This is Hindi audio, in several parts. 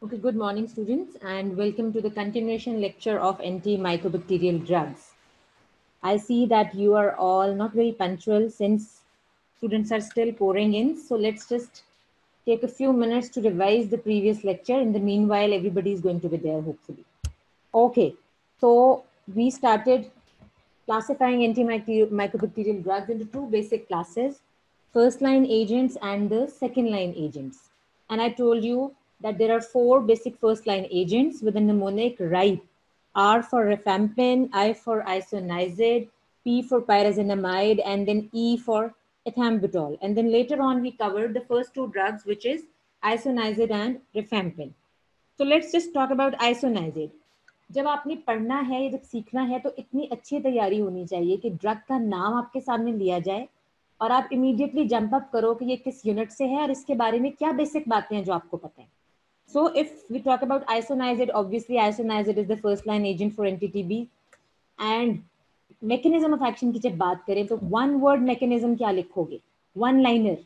Okay, good morning, students, and welcome to the continuation lecture of antimicrobacterial drugs. I see that you are all not very punctual since students are still pouring in. So let's just take a few minutes to revise the previous lecture. In the meanwhile, everybody is going to be there, hopefully. Okay, so we started classifying antimicrobacterial drugs into two basic classes, first line agents and the second line agents. And I told you that there are four basic first line agents with a mnemonic RIPE. R for rifampin, I for isoniazid, P for pyrazinamide, and then E for ethambutol. And then later on, we covered the first two drugs, which is isoniazid and rifampin. So let's just talk about isoniazid. जब आपने पढ़ना है या जब सीखना है तो इतनी अच्छी तैयारी होनी चाहिए कि ड्रग का नाम आपके सामने लिया जाए और आप इमीडिएटली जंप अप करो कि ये किस यूनिट से है और इसके बारे में क्या बेसिक बातें हैं जो आपको पता है. So if we talk about isoniazid, obviously isoniazid is the first line agent for NTTB. And mechanism of action की जब बात करें तो one word mechanism क्या लिखोगे? One liner.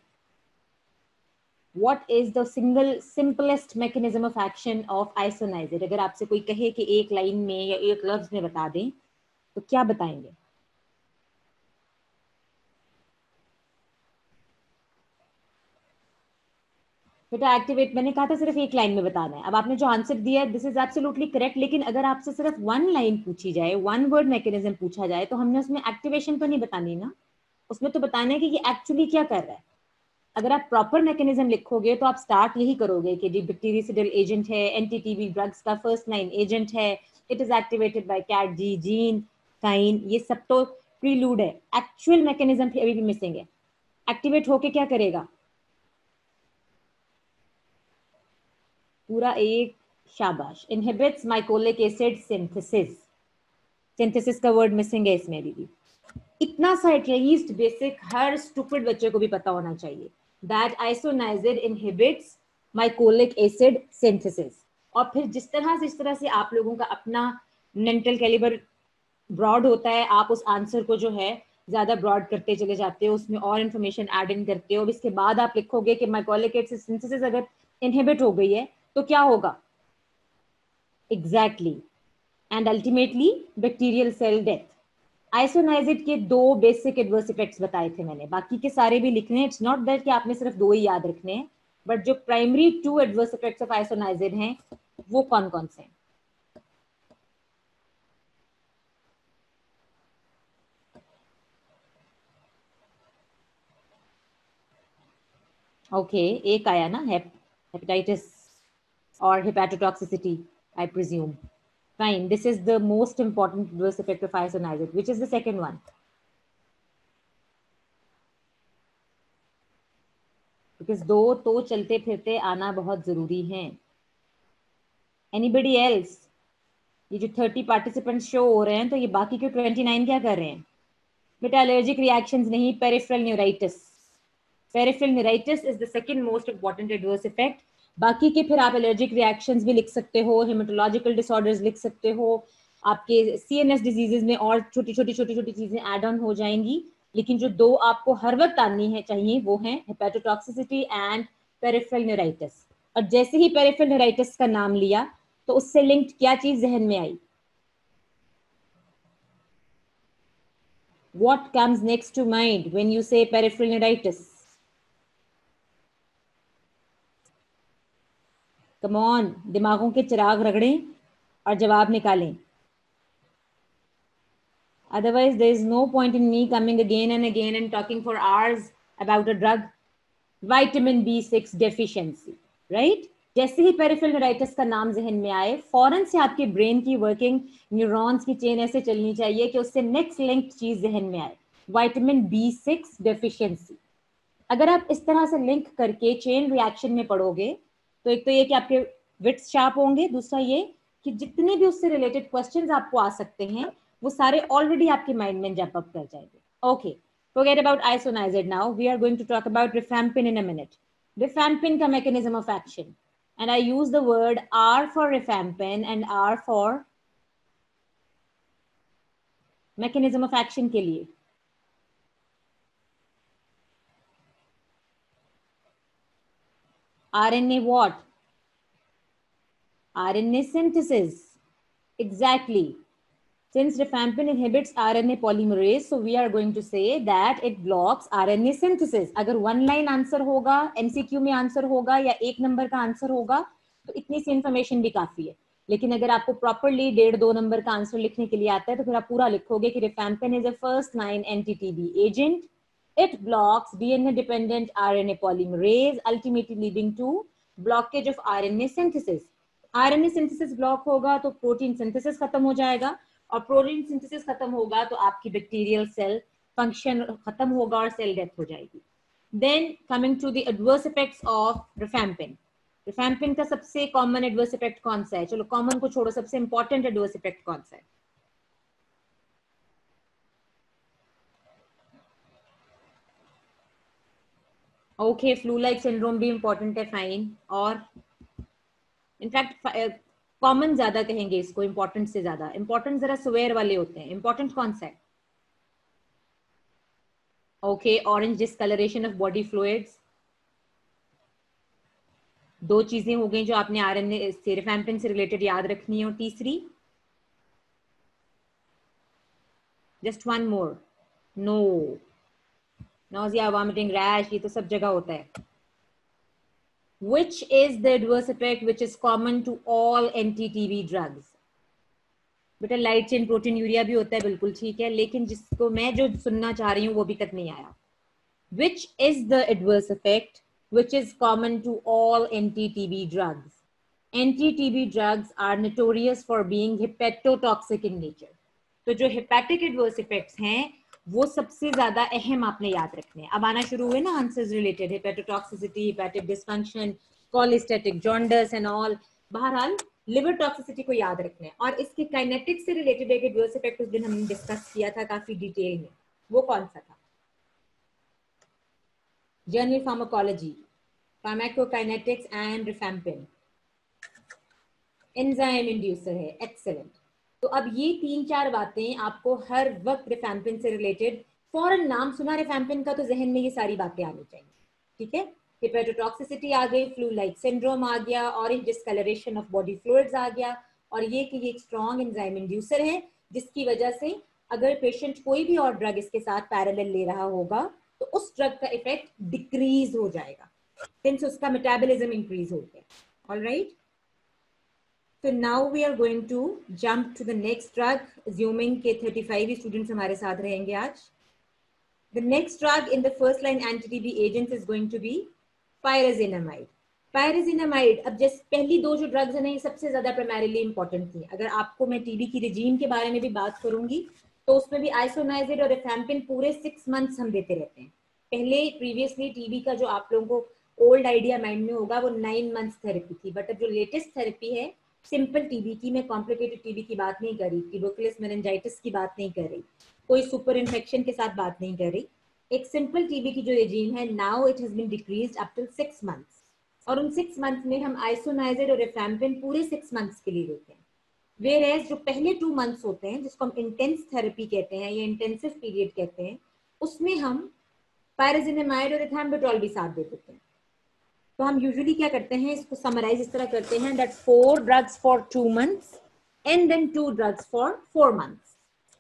What is the simplest mechanism of action of isoniazid? अगर आपसे कोई कहे कि एक लाइन में या एक लफ्ज में बता दें तो क्या बताएंगे? बेटा एक्टिवेट मैंने कहा था सिर्फ एक लाइन में बताना है. अब आपने जो आंसर दिया है दिस इज एब्सोल्युटली करेक्ट, लेकिन अगर आपसे सिर्फ वन लाइन पूछी जाए, वन वर्ड मैकेनिज्म पूछा जाए तो हमने उसमें एक्टिवेशन तो नहीं बतानी ना, उसमें तो बताना है कि ये एक्चुअली क्या कर रहा है. अगर आप प्रॉपर मैकेनिज्म लिखोगे तो आप स्टार्ट यही करोगे कि जी बैक्टीरियासिडल एजेंट है, एनटीटीबी ड्रग्स का फर्स्ट लाइन एजेंट है, it is activated by kat G gene kine. ये सब तो प्रीलूड है, एक्चुअल मैकेनिज्म अभी भी मिसिंग है. एक्टिवेट होके क्या करेगा? पूरा एक शाबाश. Inhibits mycolic acid synthesis. Synthesis का वर्ड मिसिंग है इसमें भी. इतना सा एटलीस्ट बेसिक हर स्टूपिड बच्चे को भी पता होना चाहिए that isoniazid inhibits mycolic acid synthesis. और फिर जिस तरह से आप लोगों का अपना मेंटल कैलिबर ब्रॉड होता है, आप उस आंसर को जो है ज्यादा ब्रॉड करते चले जाते हो, उसमें और इन्फॉर्मेशन ऐड इन करते हो. इसके बाद आप लिखोगे कि माइकोलिक एसिड सिंथेसिस अगर इनहिबिट हो गई है तो क्या होगा? Exactly. And ultimately bacterial cell death. Isoniazid के दो बेसिक एडवर्स इफेक्ट्स बताए थे मैंने, बाकी के सारे भी लिखने. इट्स नॉट दैट कि आपने सिर्फ दो ही याद रखने हैं, बट जो primary two adverse effects of isoniazid हैं वो कौन कौन से हैं? ओके, एक आया ना, हेपेटाइटिस और hepatotoxicity, I presume. Fine, this is the most important adverse effect of isoniazid. Which is the second one? Because दो तो चलते फिरते आना बहुत जरूरी है. Anybody else? ये जो 30 पार्टिसिपेंट शो हो रहे हैं तो ये बाकी के 29 क्या कर रहे हैं? बेटा एलर्जिक रिएक्शंस नहीं, peripheral neuritis. Peripheral neuritis is the second most important adverse effect. बाकी के फिर आप एलर्जिक रिएक्शंस भी लिख सकते हो, हेमेटोलॉजिकल डिसऑर्डर्स लिख सकते हो, आपके सीएनएस डिजीजेस में और छोटी छोटी छोटी छोटी चीजें एड ऑन हो जाएंगी. लेकिन जो दो आपको हर वक्त आनी है चाहिए वो है हेपेटोटॉक्सिसिटी एंड पेरिफेरल न्यूराइटिस. और जैसे ही पेरिफेरल न्यूराइटिस का नाम लिया तो उससे लिंक्ड क्या चीज जहन में आई? What comes next to mind when you say peripheral neuritis? Come on, दिमागों के चिराग रगड़ें और जवाब निकालें. Otherwise, there is no point in me coming again and again and talking for hours about a drug. Vitamin B6 deficiency, right? जैसे ही पेरिफेरल न्यूराइटिस का नाम जहन में आए, फौरन से आपके ब्रेन की वर्किंग, न्यूरॉन्स की चेन ऐसे चलनी चाहिए कि उससे नेक्स्ट लिंक्ड चीज जहन में आए, विटामिन B6 डेफिशिएंसी. अगर आप इस तरह से लिंक करके चेन रिएक्शन में पढ़ोगे तो एक तो ये कि आपके विट्स शार्प होंगे, दूसरा ये कि जितने भी उससे रिलेटेड क्वेश्चंस आपको आ सकते हैं वो सारे ऑलरेडी आपके माइंड में जंप अप कर जाएंगे. Okay, forget about isoniazid now. We are going to talk about rifampin in a minute. Rifampin का mechanism of action, and I use the word R for rifampin and R for mechanism of action के लिए. RNA what? RNA synthesis. Exactly. Since rifampin inhibits RNA polymerase, so we are going to say that it blocks RNA synthesis. अगर one line answer होगा, MCQ में answer होगा या एक नंबर का answer होगा, तो इतनी सी information भी काफी है. लेकिन अगर आपको properly 1.5-2 नंबर का आंसर लिखने के लिए आता है तो फिर आप पूरा लिखोगे कि rifampin is a first line anti-TB agent. It blocks DNA dependent RNA polymerase, ultimately leading to blockage of RNA synthesis. RNA synthesis block होगा तो protein synthesis खत्म हो जाएगा, और प्रोटीन सिंथेसिस खत्म होगा तो आपकी बैक्टीरियल सेल फंक्शन खत्म होगा और सेल डेथ हो जाएगी. Then coming to the adverse effects of rifampin. Rifampin का सबसे कॉमन एडवर्स इफेक्ट कौन सा है? चलो कॉमन को छोड़ो, सबसे इंपॉर्टेंट एडवर्स इफेक्ट कौन सा है? ओके, फ्लू लाइक सिंड्रोम भी इंपॉर्टेंट है, फाइन. और इनफैक्ट कॉमन ज्यादा कहेंगे इसको, इंपॉर्टेंट से ज्यादा. इंपॉर्टेंट जरा स्वेयर वाले होते हैं. इंपॉर्टेंट कौन सा है? Okay, orange discolouration of body fluids. दो चीजें हो गई जो आपने आरएनए से रिफैम्पिन से रिलेटेड याद रखनी है. और तीसरी, just one more. No, nausea, vomiting, rash, ये तो सब जगह होता है. Which is the adverse effect which is common to all anti-TB drugs? बेटा लाइट चेन प्रोटीनूरिया भी होता है, बिल्कुल ठीक है, लेकिन जिसको मैं जो सुनना चाह रही हूँ वो भी तक नहीं आया. Which is the adverse effect which is common to all anti-TB drugs? Anti-TB drugs are notorious for being hepatotoxic in nature. तो जो hepatic adverse effects हैं वो सबसे ज्यादा अहम आपने याद रखने हैं. अब आना शुरू हुए ना answers related, hepatotoxicity, hepatic dysfunction, cholestatic jaundice and all. बहरहाल लिवर टॉक्सिसिटी को याद रखना है. और इसके काइनेटिक्स से रिलेटेड एक एडवर्स इफेक्ट उस दिन हमने डिस्कस किया था काफी डिटेल में. वो कौन सा था? General pharmacology, pharmacokinetics and rifampin. Enzyme inducer है. एक्सेलेंट. तो अब ये 3-4 बातें आपको हर वक्त रिफैम्पिन से रिलेटेड, फॉरन नाम सुना रिफैम्पिन का तो जहन में ये सारी बातें आनी चाहिए. ठीक है, हेपेटोटॉक्सिसिटी आ गई, फ्लू लाइक सिंड्रोम आ गया, orange discolouration of body fluids आ गया, और ये कि ये एक स्ट्रॉन्ग एंजाइम इंड्यूसर है जिसकी वजह से अगर पेशेंट कोई भी और ड्रग इसके साथ पैरेलल ले रहा होगा तो उस ड्रग का इफेक्ट डिक्रीज हो जाएगा सिंस उसका मेटाबॉलिज्म इंक्रीज हो गया. Alright, So now we are going to jump to the next drug, assuming के 35 students हमारे साथ रहेंगे आज. The next drug in the first line anti-TB agents is going to be pyrazinamide. Pyrazinamide, अब जैसे पहली दो जो ड्रग्स हैं ये सबसे ज्यादा प्राइमरीली इंपॉर्टेंट थी. अगर आपको मैं टीबी की रिजीम के बारे में भी बात करूंगी तो उसमें भी आइसोनाइजिड और रिफैम्पिन पूरे 6 मंथ्स हम देते रहते हैं. पहले प्रीवियसली टीबी का जो आप लोगों को ओल्ड आइडिया माइंड में होगा वो 9 मंथ्स थेरेपी थी, बट अब जो लेटेस्ट थेरेपी है सिंपल टीबी की, मैं कॉम्प्लिकेटेड टीबी की बात नहीं कर रही, ट्यूबरकुलोसिस मेनिंजाइटिस की बात नहीं कर रही, कोई सुपर इन्फेक्शन के साथ बात नहीं कर रही. एक सिंपल टीबी की जो रेजीम है, now it has been decreased up till 6 months, और उन 6 मंथ्स में हम आइसोनाइजिड और रिफैम्पिन पूरे 6 मंथ्स के लिए देते हैं. वेयर जो पहले 2 मंथ्स होते हैं जिसको हम इंटेंस थेरेपी कहते हैं या इंटेंसिव पीरियड कहते हैं, उसमें हम पायराजिनामाइड और एथैम्बुटोल भी साथ दे देते हैं. तो हम यूजुअली क्या करते हैं, इसको समराइज इस तरह करते हैं that 4 drugs for 2 months and then 2 drugs for 4 months.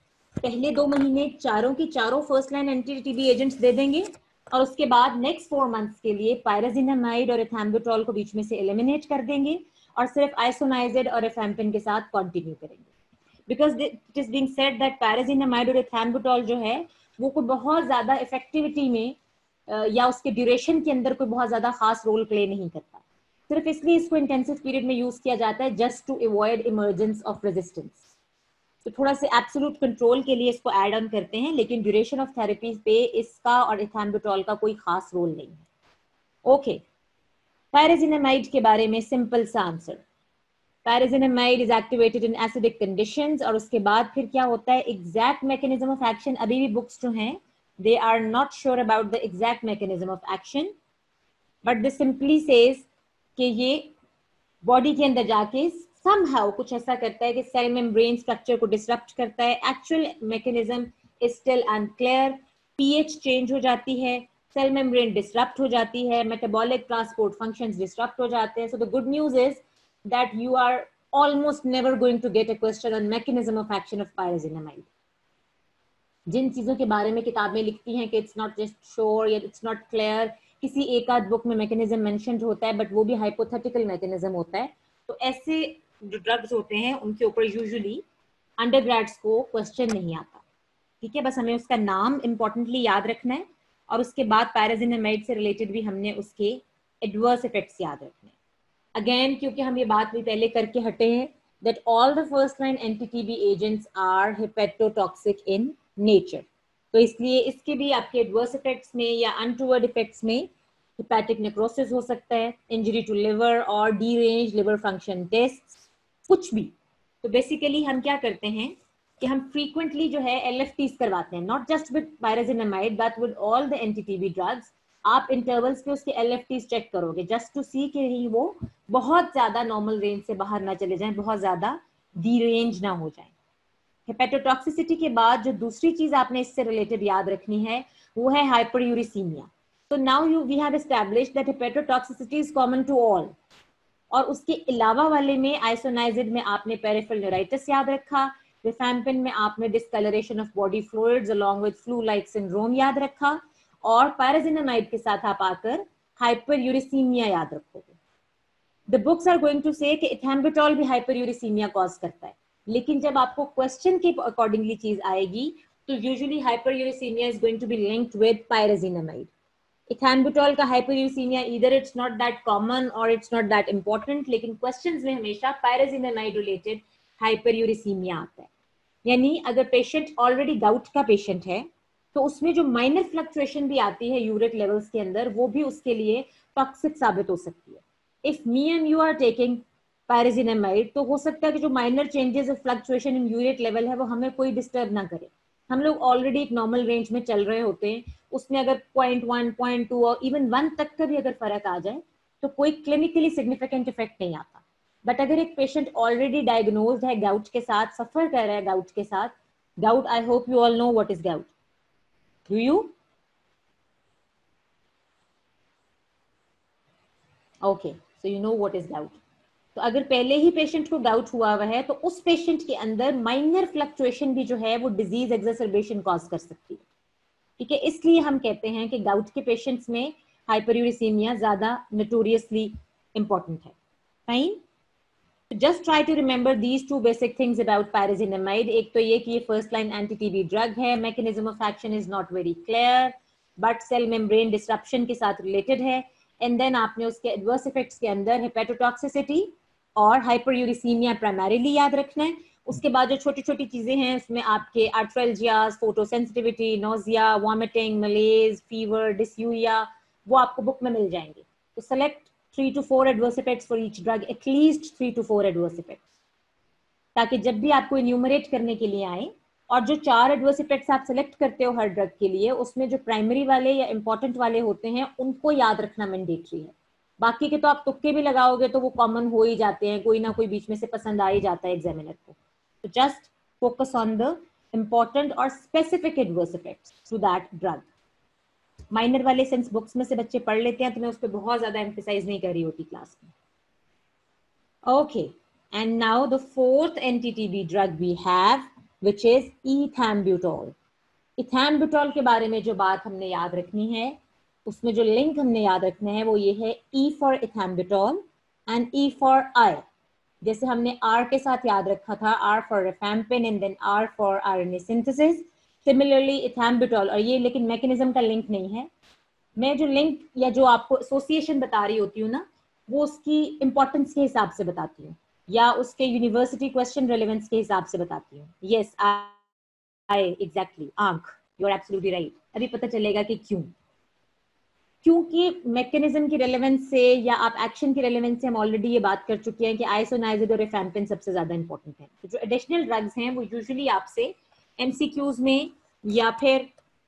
पहले 2 महीने चारों की चारों first line anti TB agents दे देंगे, और उसके बाद नेक्स्ट 4 मंथ्स के लिए पायराजिनामाइड और एथैम्बुटोल को बीच में से एलिमिनेट कर देंगे और सिर्फ आइसोनाइजिड और रिफैम्पिन के साथ कंटिन्यू करेंगे. Because it is being said that pyrazinamide और एथैम्बुटोल जो है वो कोई बहुत ज्यादा इफेक्टिविटी में या उसके ड्यूरेशन के अंदर कोई बहुत ज्यादा खास रोल प्ले नहीं करता. सिर्फ इसलिए इसको इंटेंसिव पीरियड में यूज किया जाता है just to avoid emergence of resistance. तो थोड़ा सा एब्सोल्यूट कंट्रोल के लिए इसको ऐड ऑन करते हैं, लेकिन ड्यूरेशन ऑफ थेरेपी पे इसका और एथैम्बुटोल का कोई खास रोल नहीं है. ओके, पायराजिनामाइड के बारे में सिंपल सा answer, pyrazinamide is activated in acidic conditions. और उसके बाद फिर क्या होता है, एग्जैक्ट मैकेनिज्म ऑफ एक्शन अभी भी बुक्स जो हैं they are not sure about the exact mechanism of action, but this simply says कि ये बॉडी के अंदर जाके somehow कुछ ऐसा करता है कि सेल मेम्ब्रेन स्ट्रक्चर को डिसरप्ट करता है. Actual mechanism is still unclear. PH change हो जाती है, सेल मेम्ब्रेन डिसरप्ट हो जाती है, मेटाबॉलिक ट्रांसपोर्ट फंक्शंस डिसरप्ट हो जाते हैं. So the good news is that you are almost never going to get a question on mechanism of action of pyrazinamide. जिन चीजों के बारे में किताबें लिखती हैं कि इट्स नॉट जस्ट श्योर या इट्स नॉट क्लियर, किसी एक आध बुक में मैकेनिज्म मेंशन्ड होता है बट वो भी हाइपोथेटिकल मैकेनिज्म होता है, तो ऐसे जो ड्रग्स होते हैं उनके ऊपर यूजुअली अंडरग्रेड्स को क्वेश्चन नहीं आता. ठीक है, बस हमें उसका नाम इंपॉर्टेंटली याद रखना है और उसके बाद पायराजिनामाइड से रिलेटेड भी हमने उसके एडवर्स इफेक्ट्स याद रखने हैं. अगेन क्योंकि हम ये बात भी पहले करके हटे हैं that all the first line anti-TB agents are hepatotoxic in nature. तो इसलिए इसके भी आपके एडवर्स इफेक्ट्स में या अनटूवर्ड इफेक्ट्स में हेपेटिक नेक्रोसिस हो सकता है, इंजरी टू लिवर और डीरेंज लिवर फंक्शन टेस्ट, कुछ भी. तो बेसिकली हम क्या करते हैं कि हम फ्रीक्वेंटली जो है LFTs करवाते हैं, not just with pyrazinamide but with all the anti-TB drugs. आप इंटरवल्स पे उसके LFTs चेक करोगे जस्ट टू सी कि वो बहुत ज्यादा नॉर्मल रेंज से बाहर ना चले जाएं, बहुत ज्यादा डीरेंज ना हो जाएं. हेपेटोटॉक्सिसिटी के बाद जो दूसरी चीज आपने इससे रिलेटेड याद रखनी है वो है हाइपरयूरिसीमिया. तो now we have established that hepatotoxicity is common to all. और उसके अलावा वाले में आइसोनाइजिड में आपने पेरिफेरल न्यूराइटिस याद रखा, रिफैम्पिन में आपने discolouration of body fluids along with flu like syndrome याद रखा, और पायराजिनामाइड के साथ आप आकर हाइपरयूरिसीमिया याद रखोगे. The books are going to say कि इथैम्बुटोल भी हाइपरयूरिसीमिया कॉज करता है, लेकिन जब आपको क्वेश्चन के अकॉर्डिंगली चीज आएगी तो usually hyperuricaemia is going to be linked with pyrazinamide. Ethambutol का hyperuricaemia either it's not that common और इट्स नॉट दैट इंपॉर्टेंट, लेकिन क्वेश्चंस में हमेशा पायराजिनामाइड रिलेटेड हाइपरयूरिसीमिया आता है. यानी अगर पेशेंट ऑलरेडी गाउट का पेशेंट है तो उसमें जो माइनर फ्लक्चुएशन भी आती है यूरिक लेवल्स के अंदर, वो भी उसके लिए टॉक्सिक साबित हो सकती है. If me and you are taking pyrazinamide तो हो सकता है कि जो minor changes of fluctuation in uric level है वो हमें कोई डिस्टर्ब ना करे. हम लोग ऑलरेडी एक नॉर्मल रेंज में चल रहे होते हैं, उसमें अगर 0.1, 0.2 और इवन 1 तक का भी अगर फर्क आ जाए तो कोई क्लिनिकली सिग्निफिकेंट इफेक्ट नहीं आता. बट अगर एक पेशेंट ऑलरेडी डायग्नोज्ड है गाउट के साथ, सफर कर रहा है गाउट के साथ, gout I hope you all know what is gout. Do you? Okay, so you know what is gout. तो अगर पहले ही पेशेंट को गाउट हुआ हुआ है तो उस पेशेंट के अंदर माइनर फ्लक्चुएशन भी जो है वो डिजीज एक्सरबेशन कॉज कर सकती है. ठीक है, इसलिए हम कहते हैं कि गाउट के पेशेंट्स में हाइपरयूरिसीमिया ज्यादा नोटोरियसली इंपॉर्टेंट है. Fine, just try to remember these two basic things about pyrazinamide. एक तो ये कि ये फर्स्ट लाइन एंटी-TB ड्रग है, mechanism of action is not very clear but cell membrane disruption के साथ रिलेटेड है. एंड देन आपने उसके एडवर्स इफेक्ट्स के अंदर हेपेटोटॉक्सिसिटी और हाइपरयूरिसीमिया प्राइमरीली याद रखना है. उसके बाद जो छोटी छोटी चीजें हैं उसमें आपके arthralgias, photosensitivity, nausea, vomiting, malaise, fever, dysuria, वो आपको बुक में मिल जाएंगे. तो select 3 to 4 adverse effects for each drug, at least 3 to 4 adverse effects, ताकि जब भी आपको इन्यूमरेट करने के लिए आए और जो 4 एडवर्स इफेक्ट्स आप सेलेक्ट करते हो हर ड्रग के लिए, उसमें जो प्राइमरी वाले या इंपॉर्टेंट वाले होते हैं उनको याद रखना मैंडेटरी है. बाकी के तो आप तुक्के भी लगाओगे तो वो कॉमन हो ही जाते हैं, कोई ना कोई बीच में से पसंद आ ही जाता है एग्जामिनर को. तो just focus on the important और specific adverse effects to that drug. Minor वाले सेंस बुक्स में से बच्चे पढ़ लेते हैं तो मैं उस पर बहुत ज्यादा एम्फेसाइज नहीं कर रही होती क्लास में. Okay, and now the fourth anti-TB drug we have which is ethambutol. Ethambutol के बारे में जो बात हमने याद रखनी है, उसमें जो लिंक हमने याद रखना है वो ये है E for ethambutol and E for I. जैसे हमने R के साथ याद रखा था, R for rifampin and then R for RNA सिंथेसिस. सिमिलरली इथैम्ब्यूटोल, और ये लेकिन मैकेनिज्म का लिंक नहीं है. मैं जो लिंक या जो आपको एसोसिएशन बता रही होती हूँ ना, वो उसकी इंपॉर्टेंस के हिसाब से बताती हूँ या उसके यूनिवर्सिटी क्वेश्चन रेलेवेंस के हिसाब से बताती हूँ. यस, आई एग्जैक्टली, आंख, यू आर एब्सोल्युटली राइट. अभी पता चलेगा कि क्यों. क्योंकि मैकेनिज्म की रेलेवेंस से या आप एक्शन की रेलेवेंस से हम ऑलरेडी ये बात कर चुके हैं कि आइसोनाइजिड और रिफैम्पिन सबसे ज्यादा इंपॉर्टेंट है. तो जो एडिशनल ड्रग्स हैं वो यूजुअली आपसे MCQs में या फिर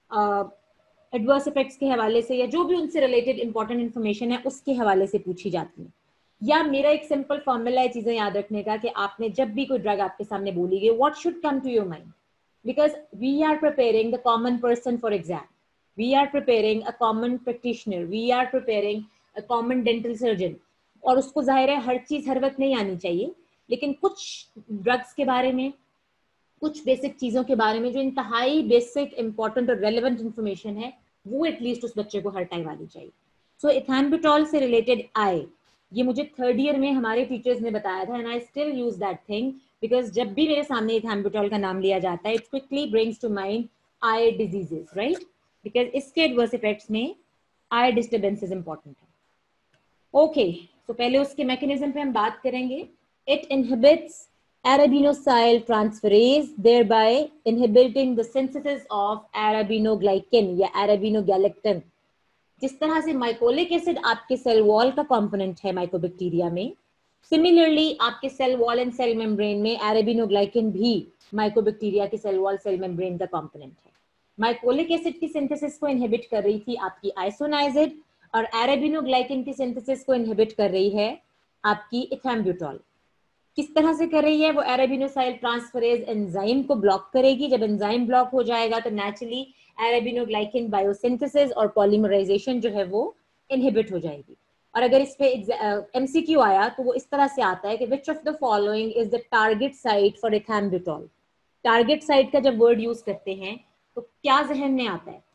एडवर्स इफेक्ट्स के हवाले से या जो भी उनसे रिलेटेड इंपॉर्टेंट इन्फॉर्मेशन है उसके हवाले से पूछी जाती है. या मेरा एक सिंपल फॉर्मूला है चीजें याद रखने का कि आपने जब भी कोई ड्रग आपके सामने बोली गई, what should come to your mind, because we are preparing the common person for exam, we are preparing a common practitioner, we are preparing a common dental surgeon. और उसको जाहिर है हर चीज हर वक्त नहीं आनी चाहिए, लेकिन कुछ ड्रग्स के बारे में, कुछ बेसिक चीजों के बारे में जो इंतहाई बेसिक इंपॉर्टेंट और रेलेवेंट इंफॉर्मेशन है, वो एटलीस्ट उस बच्चे को हर टाइम आनी चाहिए। सो इथैम्बुटोल से रिलेटेड आई, ये मुझे थर्ड ईयर में हमारे टीचर्स ने बताया था, and I still use that thing, because जब भी मेरे सामने इथैम्बुटोल का नाम लिया जाता है, it quickly brings to mind eye diseases, right, because इसके एडवर्स इफेक्ट्स में आई डिस्टर्बेंसेस इंपॉर्टेंट है। ओके, तो पहले उसके मैकेनिज्म पे हम बात करेंगे। It inhibits arabinosyl transferase, thereby inhibiting the synthesis of arabinoglycan या arabinogalactan। जिस तरह से माइकोलिक एसिड आपके सेल वॉल का कंपोनेंट है माइकोबैक्टीरिया में, सिमिलरली आपके cell wall and cell membrane में arabinogalactan भी माइकोबैक्टीरिया के सेल वॉल सेल मेम्ब्रेन का कंपोनेंट है। माइकोलिक एसिड की सिंथेसिस को इनहिबिट कर रही थी आपकी आइसोनाइजिड, और arabinogalactan की सिंथेसिस को इनहिबिट कर रही है आपकी इथैम्बुटोल। किस तरह से कर रही है? वो अरेबिनोसाइल ट्रांसफरेज एंजाइम को ब्लॉक करेगी। जब एंजाइम ब्लॉक हो जाएगा तो नेचुरली अरेबिनोग्लाइकेन बायोसिंथेसिस और पॉलीमराइजेशन जो है वो इनहिबिट हो जाएगी। और अगर इस पे एमसीक्यू आया तो वो इस तरह से आता है कि which of the following is the target site for ethambutol. Target site का जब वर्ड यूज करते हैं तो क्या जहन में आता है?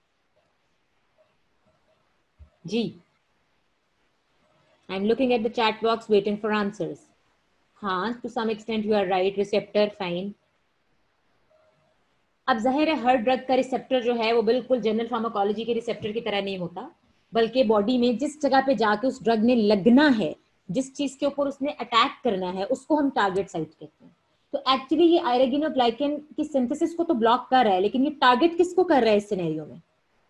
जी, I am looking at the chat box waiting for answers. हाँ, to some extent you are right, receptor, fine. अब जाहिर है हर ड्रग का रिसेप्टर जो है वो बिल्कुल जनरल फार्माकोलॉजी के रिसेप्टर की तरह नहीं होता, बल्कि बॉडी में जिस जगह पे जाके उस ड्रग ने लगना है, जिस चीज के ऊपर उसने अटैक करना है, उसको हम टारगेट साइट कहते हैं। तो एक्चुअली ये आयरेगिनोग्लाइकेन की सिंथेसिस को तो ब्लॉक कर रहा है, लेकिन ये टारगेट किसको कर रहा है इस सिनेरियो में?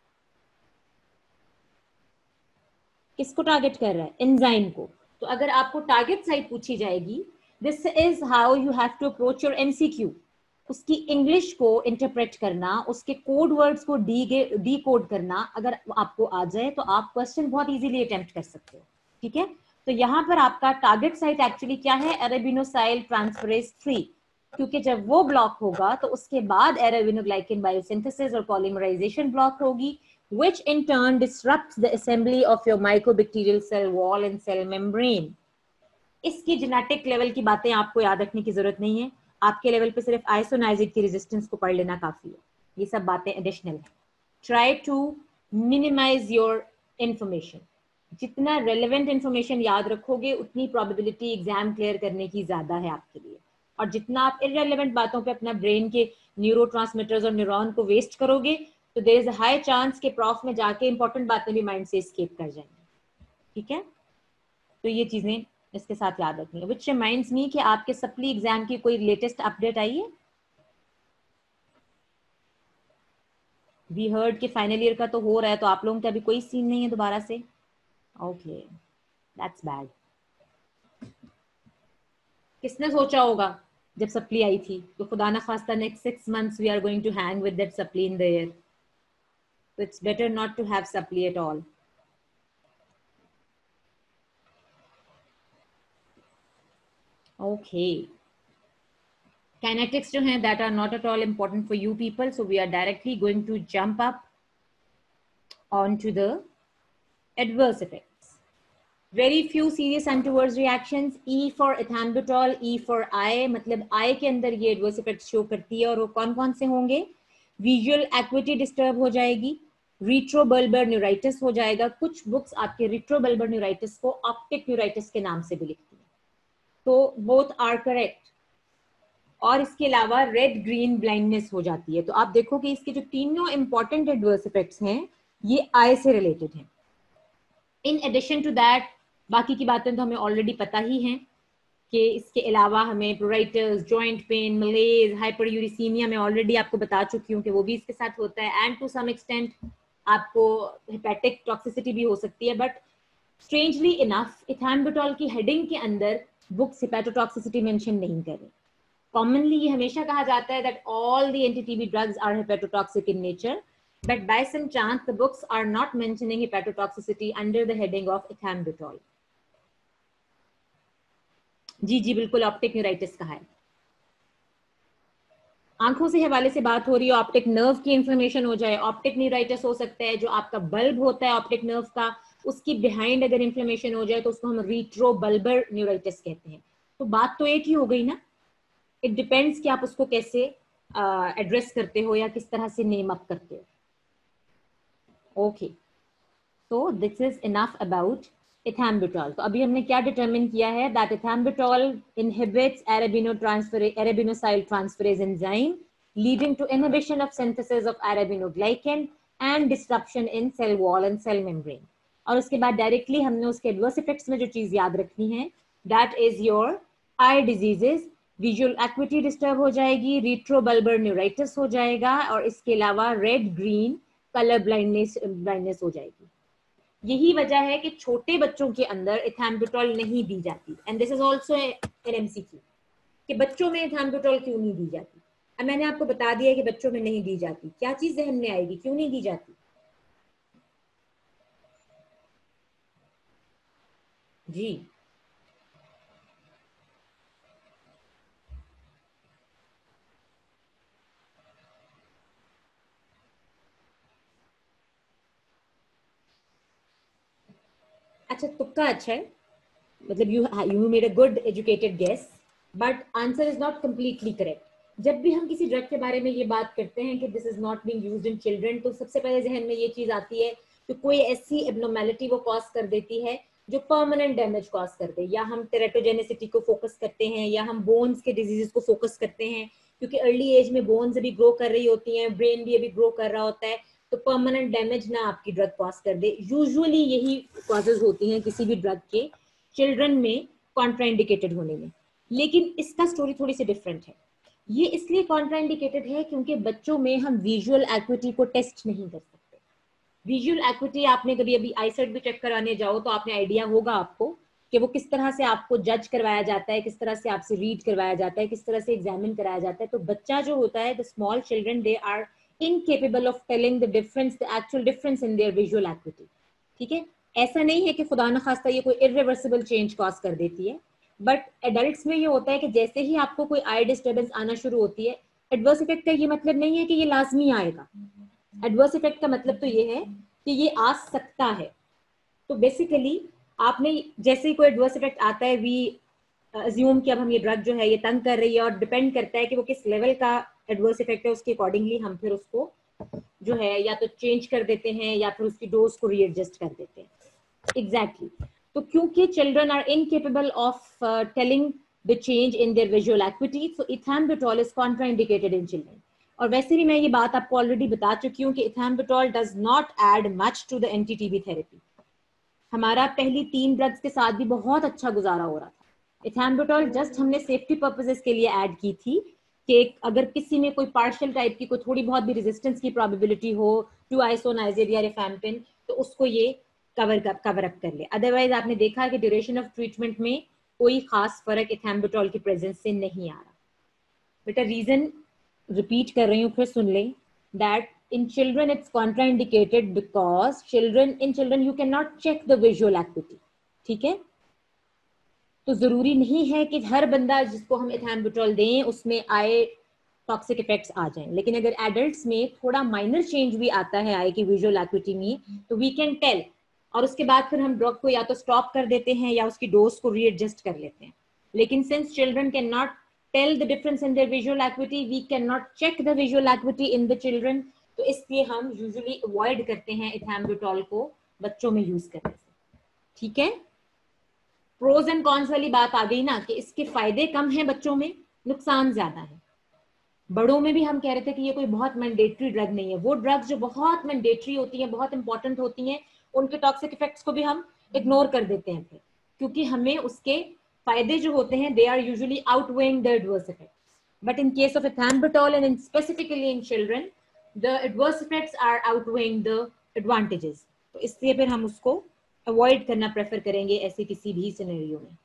किसको टारगेट कर रहा है? एंजाइम को। तो अगर आपको टारगेट साइट पूछी जाएगी, this is how you have to approach your MCQ. उसकी इंग्लिश को इंटरप्रेट करना, उसके कोड वर्ड्स को डी कोड करना अगर आपको आ जाए तो आप क्वेश्चन बहुत इजीली अटेम्प्ट कर सकते हो। ठीक है, तो यहाँ पर आपका टारगेट साइट एक्चुअली क्या है? अरेबिनोसाइल ट्रांसफरेज 3, क्योंकि जब वो ब्लॉक होगा तो उसके बाद अरेबिनोग्लाइकेन बायोसिंथेसिस और पॉलीमराइजेशन ब्लॉक होगी, which in turn disrupts the assembly of your mycobacterial cell wall and cell membrane। इसकी जेनेटिक लेवल की बातें आपको याद रखने की जरूरत नहीं है, आपके लेवल पे सिर्फ आइसोनाइजिड की रेजिस्टेंस को पढ़ लेना काफी है, ये सब बातें एडिशनल है। Try to minimise your information. जितना रेलेवेंट इंफॉर्मेशन याद रखोगे उतनी प्रोबेबिलिटी एग्जाम क्लियर करने की ज्यादा है आपके लिए, और जितना आप इररेलेवेंट बातों पे अपना ब्रेन के न्यूरोट्रांसमीटर्स और न्यूरॉन को वेस्ट करोगे तो there is a high chance के प्रॉफ में जाके इंपॉर्टेंट बातें भी माइंड से एस्केप कर जाएंगी। ठीक है, तो ये चीजें इसके साथ याद रखनी है। विच रिमाइंड्स मी कि आपके सप्ली एग्जाम की कोई लेटेस्ट अपडेट आई है? वी हर्ड कि फाइनल ईयर का तो हो रहा है, तो आप लोगों का अभी कोई सीन नहीं है दोबारा से? Okay, that's bad. किसने सोचा होगा जब सप्ली आई थी तो खुदा ना खास्ता next 6 months we are going to hang with that supply in the year, so it's better not to have supply at all। Okay, kinetics जो हैं that are not at all important for you people, so we are directly going to jump up onto the adverse effects। Very few serious untoward reactions। E for ethambutol, E for I, मतलब I के अंदर ये adverse effects show करती है, और वो कौन कौन से होंगे? विजुअल एक्विटी डिस्टर्ब हो जाएगी, रिट्रोबल्बर न्यूराइटिस हो जाएगा। कुछ बुक्स आपके रिट्रोबल्बर न्यूराइटिस को ऑप्टिक न्यूराइटिस के नाम से भी लिखती है, तो बोथ आर करेक्ट। और इसके अलावा रेड ग्रीन ब्लाइंडनेस हो जाती है। तो आप देखो कि इसके जो तीनों इंपॉर्टेंट एडवर्स इफेक्ट्स हैं ये आई से रिलेटेड हैं। इन एडिशन टू दैट बाकी की बातें तो हमें ऑलरेडी पता ही हैं कि इसके अलावा हमें pruritus, joint pain, malaise, hyperuricaemia में ऑलरेडी आपको बता चुकी हूँ कि वो भी इसके साथ होता है, एंड टू सम एक्सटेंट आपको हेपेटिक टॉक्सिसिटी भी हो सकती है। बट स्ट्रेंजली इनफ इथैम्बुटोल की हेडिंग के अंदर बुक्स हेपेटोटॉक्सिसिटी मेंशन नहीं कर रही। कॉमनली ये हमेशा कहा जाता है that all the anti-TB drugs are hepatotoxic in nature, but by some chance the books are not mentioning hepatotoxicity under the heading of ethambutol। जी जी बिल्कुल, ऑप्टिक न्यूराइटिस कहा है। आंखों से हवाले से बात हो रही है, ऑप्टिक नर्व की इंफ्लेमेशन हो जाए, ऑप्टिक न्यूराइटिस हो सकता है। जो आपका बल्ब होता है ऑप्टिक नर्व का, उसकी बिहाइंड अगर इन्फ्लेमेशन हो जाए तो उसको हम रीट्रोबल्बर न्यूराइटिस कहते हैं। तो बात तो एक ही हो गई ना, इट डिपेंड्स कि आप उसको कैसे एड्रेस करते हो या किस तरह से नेम अप करते हो। ओके, तो this is enough about ethambutol. तो अभी हमने क्या डिटरमिन किया है, that ethambutol inhibits arabinosyl transferase enzyme leading to inhibition of synthesis of arabinoglycan and disruption in cell wall and cell membrane. और उसके बाद डायरेक्टली हमने उसके एडवर्स इफेक्ट्स में जो चीज याद रखनी है, that is your eye diseases, visual acuity disturb हो जाएगी, रिट्रोबल्बर न्यूराइटिस हो जाएगा, और इसके अलावा रेड ग्रीन कलर ब्लाइंडनेस हो जाएगी। यही वजह है कि छोटे बच्चों के अंदर इथैम्बुटोल नहीं दी जाती, and this is also an MCQ कि बच्चों में इथैम्बुटोल क्यों नहीं दी जाती। अब मैंने आपको बता दिया कि बच्चों में नहीं दी जाती, क्या चीज जहन में आएगी क्यों नहीं दी जाती? जी, अच्छा तुक्का अच्छा है, मतलब you made a good educated guess, but answer is not completely correct. जब भी हम किसी ड्रग के बारे में ये बात करते हैं कि this is not being used in children, तो सबसे पहले जहन में ये चीज आती है कि कोई ऐसी एब्नॉर्मेलिटी वो कॉज कर देती है जो परमानेंट डैमेज कॉज कर दे, या हम टेरेटोजेनेसिटी को फोकस करते हैं, या हम बोन्स के डिजीजेस को फोकस करते हैं, क्योंकि अर्ली एज में बोन्स अभी ग्रो कर रही होती हैं, ब्रेन भी अभी ग्रो कर रहा होता है, तो परमानेंट डैमेज ना आपकी ड्रग कॉज कर दे। यूजुअली यही कॉजेज होती हैं किसी भी ड्रग के चिल्ड्रन में कॉन्ट्राइंडिकेटेड होने में। लेकिन इसका स्टोरी थोड़ी सी डिफरेंट है। ये इसलिए कॉन्ट्राइंडिकेटेड है क्योंकि बच्चों में हम विजुअल एक्विटी को टेस्ट नहीं कर सकते। विजुअल एक्विटी आपने कभी अभी आईसेट भी चेक कराने जाओ तो आपने आइडिया होगा आपको कि वो किस तरह से आपको जज करवाया जाता है, किस तरह से आपसे रीड करवाया जाता है, किस तरह से एग्जामिन कराया जाता है। तो बच्चा जो होता है, the small children, they are incapable of telling the difference, the actual difference in their visual acuity. ठीक है, ऐसा नहीं है कि खुदा न खास्ता ये कोई इरिवर्सिबल चेंज कॉज कर देती है, बट एडल्ट्स में ये होता है कि जैसे ही आपको कोई आई डिस्टर्बेंस आना शुरू होती है, एडवर्स इफेक्ट का ये मतलब नहीं है कि ये लाजमी आएगा। एडवर्स इफेक्ट का मतलब तो ये है कि ये आ सकता है। तो बेसिकली आपने जैसे ही कोई एडवर्स इफेक्ट आता है, वी अज्यूम कि अब हम ये ड्रग जो है ये तंग कर रही है, और डिपेंड करता है कि वो किस लेवल का एडवर्स इफेक्ट है, उसके अकॉर्डिंगली हम फिर उसको जो है या तो चेंज कर देते हैं या फिर उसकी डोज को रीएडजस्ट कर देते हैं। एग्जैक्टली तो क्योंकि children are incapable of telling the change in their visual acuity, so ethambutol is contraindicated in children. और वैसे भी मैं ये बात आपको ऑलरेडी बता चुकी हूँ कि ethambutol does not add much to the anti TB therapy. हमारा पहली 3 ड्रग्स के साथ भी बहुत अच्छा गुजारा हो रहा था। इथैम्बुटोल जस्ट हमने सेफ्टी पर्पसेस के लिए ऐड की थी कि अगर किसी में कोई पार्शियल टाइप की कोई थोड़ी बहुत भी रेजिस्टेंस की प्रोबेबिलिटी हो टू आइसोनाइजिड या रिफैम्पिन, तो उसको ये कवर अप कर ले। अदरवाइज आपने देखा कि ड्यूरेशन ऑफ ट्रीटमेंट में कोई खास फर्क इथैम्बुटोल की प्रेजेंस से नहीं आ रहा। बेटा रीजन रिपीट कर रही हूँ, फिर सुन लें, that in children it's contraindicated because in children you cannot check the visual acuity। ठीक है, तो जरूरी नहीं है कि हर बंदा जिसको हम इथैम्बुटोल दें उसमें आए टॉक्सिक इफेक्ट्स आ जाएं, लेकिन अगर एडल्ट्स में थोड़ा माइनर चेंज भी आता है आई की विजुअल एक्विटी में, तो वी कैन टेल, और उसके बाद फिर हम ड्रग को या तो स्टॉप कर देते हैं या उसकी डोज को रीएडजस्ट कर लेते हैं। लेकिन since children can not tell the difference in their visual acuity, we can not check the visual acuity in the children, तो इसलिए हम यूजुअली अवॉइड करते हैं इथैम्बुटोल को बच्चों में यूज करने से। ठीक है, प्रोज एंड कॉन्स वाली बात आ गई ना कि इसके फायदे कम हैं बच्चों में, नुकसान ज्यादा है। बड़ों में भी हम कह रहे थे कि ये कोई बहुत मैंडेटरी ड्रग नहीं है। वो ड्रग्स जो बहुत मैंडेटरी होती हैं, बहुत इंपॉर्टेंट होती हैं, उनके टॉक्सिक इफेक्ट्स को भी हम इग्नोर कर देते हैं फिर, क्योंकि हमें उसके फायदे जो होते हैं they are usually outweighing the adverse effects. But in case of ethambutol and specifically in children, the adverse effects are outweighing the advantages, तो इसलिए फिर हम उसको अवॉइड करना प्रेफर करेंगे ऐसे किसी भी सिनेरियो में।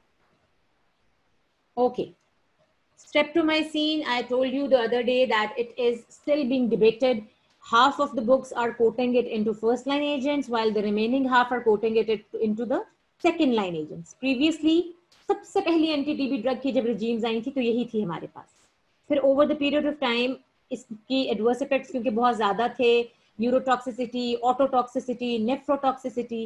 Okay, streptomycin, I told you the other day that it is still being debated. Half of the books are quoting it into first line agents while the remaining half are quoting it into the second line agents. Previously सबसे पहली एंटी टीबी ड्रग की जब रिजीम्स आई थी तो यही थी हमारे पास। फिर over the period of time इसकी एडवर्स इफेक्ट्स क्योंकि बहुत ज्यादा थे, न्यूरोटॉक्सिसिटी, ऑटोटॉक्सिसिटी, नेफ्रोटॉक्सिसिटी,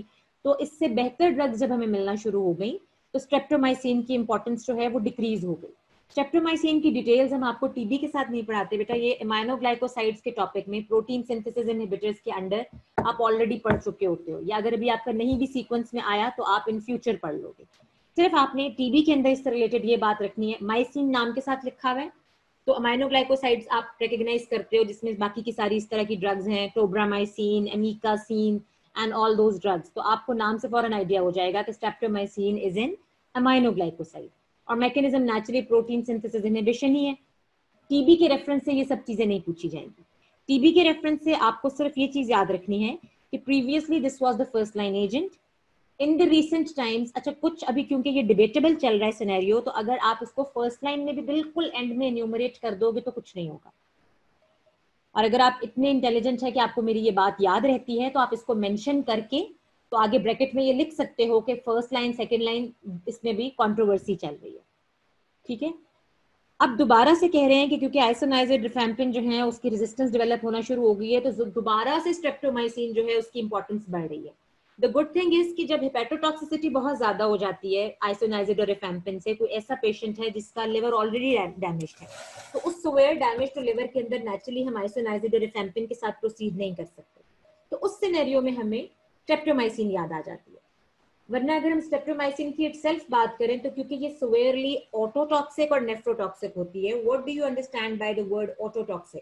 तो इससे बेहतर ड्रग्स जब हमें मिलना शुरू हो गई तो स्ट्रेप्टोमाइसिन की इंपॉर्टेंस जो है वो डिक्रीज हो गई। स्ट्रेप्टोमाइसिन की डिटेल्स हम आपको टीबी के साथ नहीं पढ़ाते बेटा, ये एमाइनोग्लाइकोसाइड्स के टॉपिक में प्रोटीन सिंथेसिस इनहिबिटर्स के अंडर आप ऑलरेडी पढ़ चुके होते हो, या अगर अभी आपका नहीं भी सीक्वेंस में आया तो आप इन फ्यूचर पढ़ लोगे। सिर्फ आपने टीबी के अंदर इससे रिलेटेड ये बात रखनी है, माइसिन नाम के साथ लिखा हुआ है तो अमाइनोग्लाइकोसाइड्स आप रिकॉग्नाइज करते हो, जिसमें बाकी की सारी इस तरह की ड्रग्स हैं, tobramycin, amikacin and all those drugs, तो आपको नाम से फौरन आइडिया हो जाएगा कि स्ट्रेप्टोमाइसिन इज एन अमाइनोग्लाइकोसाइड और mechanism naturally protein synthesis inhibition ही है। टीबी के रेफरेंस से ये सब चीजें नहीं पूछी जाएंगी। टीबी के रेफरेंस से आपको सिर्फ ये चीज याद रखनी है कि previously this was the first line agent in the recent times. अच्छा, कुछ अभी क्योंकि ये डिबेटेबल चल रहा है सिनेरियो, तो अगर आप इसको फर्स्ट लाइन में भी बिल्कुल एंड में एन्यूमरेट कर दोगे तो कुछ नहीं होगा। और अगर आप इतने इंटेलिजेंट है कि आपको मेरी ये बात याद रहती है तो आप इसको मेंशन करके तो आगे ब्रैकेट में ये लिख सकते हो कि फर्स्ट लाइन सेकंड लाइन इसमें भी कंट्रोवर्सी चल रही है। ठीक है, अब दोबारा से कह रहे हैं कि क्योंकि आइसोनाइजेड रिफैम्पिन जो है उसकी रेजिस्टेंस डेवलप होना शुरू हो गई है, तो दोबारा से स्ट्रेप्टोमाइसिन जो है उसकी इंपॉर्टेंस बढ़ रही है। द गुड थिंग इज कि जब हेपेटोटॉक्सिसिटी बहुत ज्यादा हो जाती है आइसोनाइजेड और रिफैम्पिन से, कोई ऐसा पेशेंट है जिसका लिवर ऑलरेडी डैमेज है, तो उस सिवियर डैमेज टू लिवर के अंदर नेचुरली हम आइसोनाइजेड और रिफैम्पिन के साथ प्रोसीड नहीं कर सकते, तो उस सिनेरियो में हमें स्ट्रेप्टोमाइसिन याद आ जाती है। वरना अगर हम स्ट्रेप्टोमाइसिन की इटसेल्फ बात करें तो क्योंकि ये सिवियरली ऑटोटॉक्सिक और नेफ्रोटॉक्सिक होती है। What do you understand by the word ototoxic?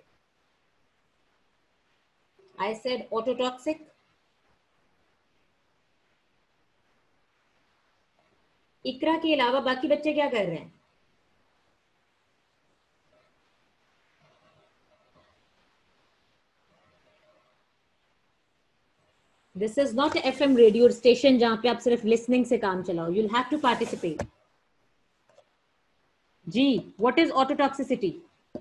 I said ototoxic. Iqra के अलावा बाकी बच्चे क्या कर रहे हैं? This is not FM radio station जहां पे आप सिर्फ लिसनिंग से काम चलाओ। You will have to participate. जी, what is ototoxicity?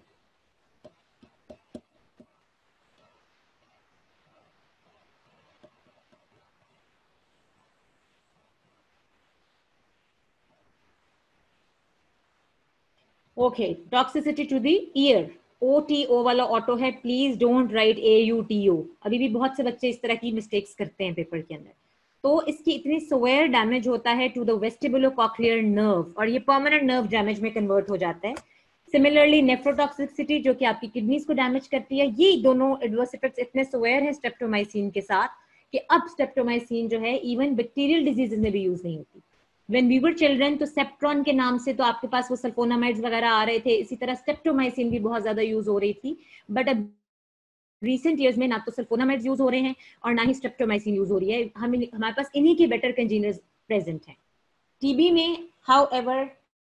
Okay, toxicity to the ear. OTO वाला ऑटो है, प्लीज डोंट राइट AUTO। अभी भी बहुत से बच्चे इस तरह की मिस्टेक्स करते हैं पेपर के अंदर। तो इसकी इतनी सिवियर डैमेज होता है टू द वेस्टिबुलोकॉक्लियर नर्व और ये परमानेंट नर्व डैमेज में कन्वर्ट हो जाता है। सिमिलरली नेफ्रोटॉक्सिसिटी जो कि आपकी किडनीज को डैमेज करती है, ये दोनों एडवर्स इफेक्ट्स इतने सिवियर हैं स्ट्रेप्टोमाइसिन के साथ कि अब स्ट्रेप्टोमाइसिन जो है इवन बैक्टीरियल डिजीजेस में भी यूज नहीं होती। When we were children तो सेप्ट्रॉन के नाम से तो आपके पास वो सल्फोनामाइड्स वगैरह आ रहे थे, इसी तरह स्ट्रेप्टोमाइसिन भी बहुत ज्यादा यूज हो रही थी। बट अब रिसेंट ईयर्स में ना तो सल्फोनामाइड्स यूज हो रहे हैं और ना ही स्ट्रेप्टोमाइसिन यूज हो रही है। हमारे पास इन्हीं के बेटर कंजीनियर्स प्रेजेंट हैं। टीबी में हाउएवर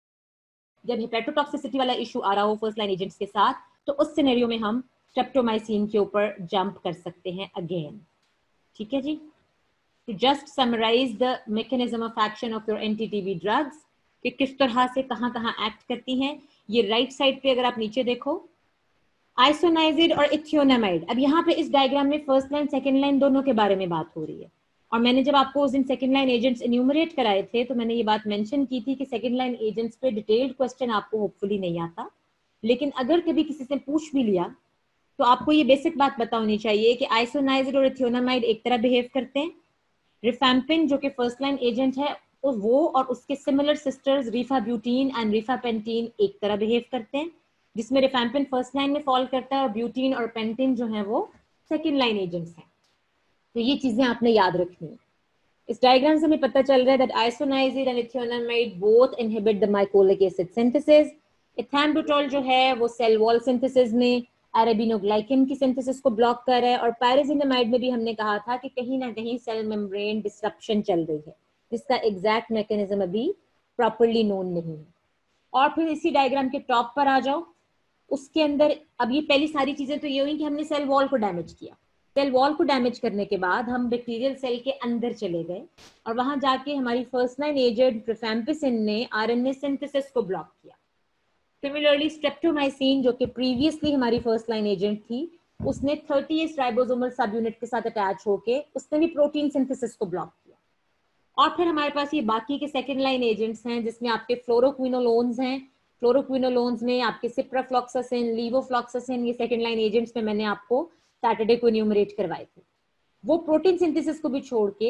जब हेपेटोटॉक्सिसिटी वाला इशू आ रहा हो फर्स्ट लाइन एजेंट्स के साथ, तो उस सिनेरियो में हम स्ट्रेप्टोमाइसिन के ऊपर जंप कर सकते हैं अगेन। ठीक है जी, to just summarize the mechanism of action of your anti-TB drugs कि किस तरह से कहाँ एक्ट करती हैं। ये राइट साइड पे अगर आप नीचे देखो, आइसोनाइजिड और इथियोनामाइड। अब यहाँ पे इस डायग्राम में फर्स्ट लाइन सेकंड लाइन दोनों के बारे में बात हो रही है। और मैंने जब आपको उस दिन सेकंड लाइन एजेंट्स एन्यूमरेट कराए थे तो मैंने ये बात मेंशन की थी कि सेकंड लाइन एजेंट्स पे डिटेल्ड क्वेश्चन आपको होपफुली नहीं आता, लेकिन अगर कभी किसी से पूछ भी लिया तो आपको ये बेसिक बात पता होनी चाहिए कि आइसोनाइजिड और इथियोनामाइड एक तरह बिहेव करते हैं। रिफैम्पिन जो कि फर्स्ट लाइन एजेंट है वो और उसके similar sisters rifabutin and rifapentine एक तरह बिहेव करते हैं, जिसमें रिफैम्पिन फर्स्ट लाइन में फॉल करता है और ब्यूटीन और पेंटिन जो है वो सेकंड लाइन एजेंट्स हैं। तो ये चीजें आपने याद रखनी है। इस डायग्राम से हमें पता चल रहा है that isoniazid and ethionamide both inhibit the mycolic acid synthesis. Ethambutol जो है वो सेल वॉल सिंथेसिस में अरेबिनोग्लाइकिन की सिंथेसिस को ब्लॉक कर रहा है, और पायरेजिनामाइड में भी हमने कहा था कि कहीं ना कहीं सेल मेम्ब्रेन डिसरप्शन चल रही है, जिसका एग्जैक्ट मैकेनिज्म अभी प्रॉपरली नोन नहीं है। और फिर इसी डायग्राम के टॉप पर आ जाओ, उसके अंदर अब ये पहली सारी चीजें तो ये हुई कि हमने सेल वॉल को डैमेज किया। सेल वॉल को डैमेज करने के बाद हम बैक्टीरियल सेल के अंदर चले गए और वहां जाके हमारी फर्स्ट लाइन एजेंट रिफैम्पिसिन ने आरएनए सिंथेसिस को ब्लॉक किया। सिमिलरली स्ट्रेप्टोमाइसिन जो कि प्रीवियसली हमारी फर्स्ट लाइन एजेंट थी, उसने 30S राइबोसोमल सब यूनिट के साथ अटैच होके उसने भी प्रोटीन सिंथेसिस को ब्लॉक किया। और फिर हमारे पास ये बाकी के सेकेंड लाइन एजेंट्स हैं जिसमें आपके फ्लोरोक्विनोलोन्स हैं। फ्लोरोक्विनोलोन्स में आपके सिप्राफ्लॉक्सासिन, लीवोफ्लॉक्सासिन, ये सेकेंड लाइन एजेंट्स में मैंने आपको सैटरडे को एन्यूमरेट करवाए थे। वो प्रोटीन सिंथेसिस को भी छोड़ के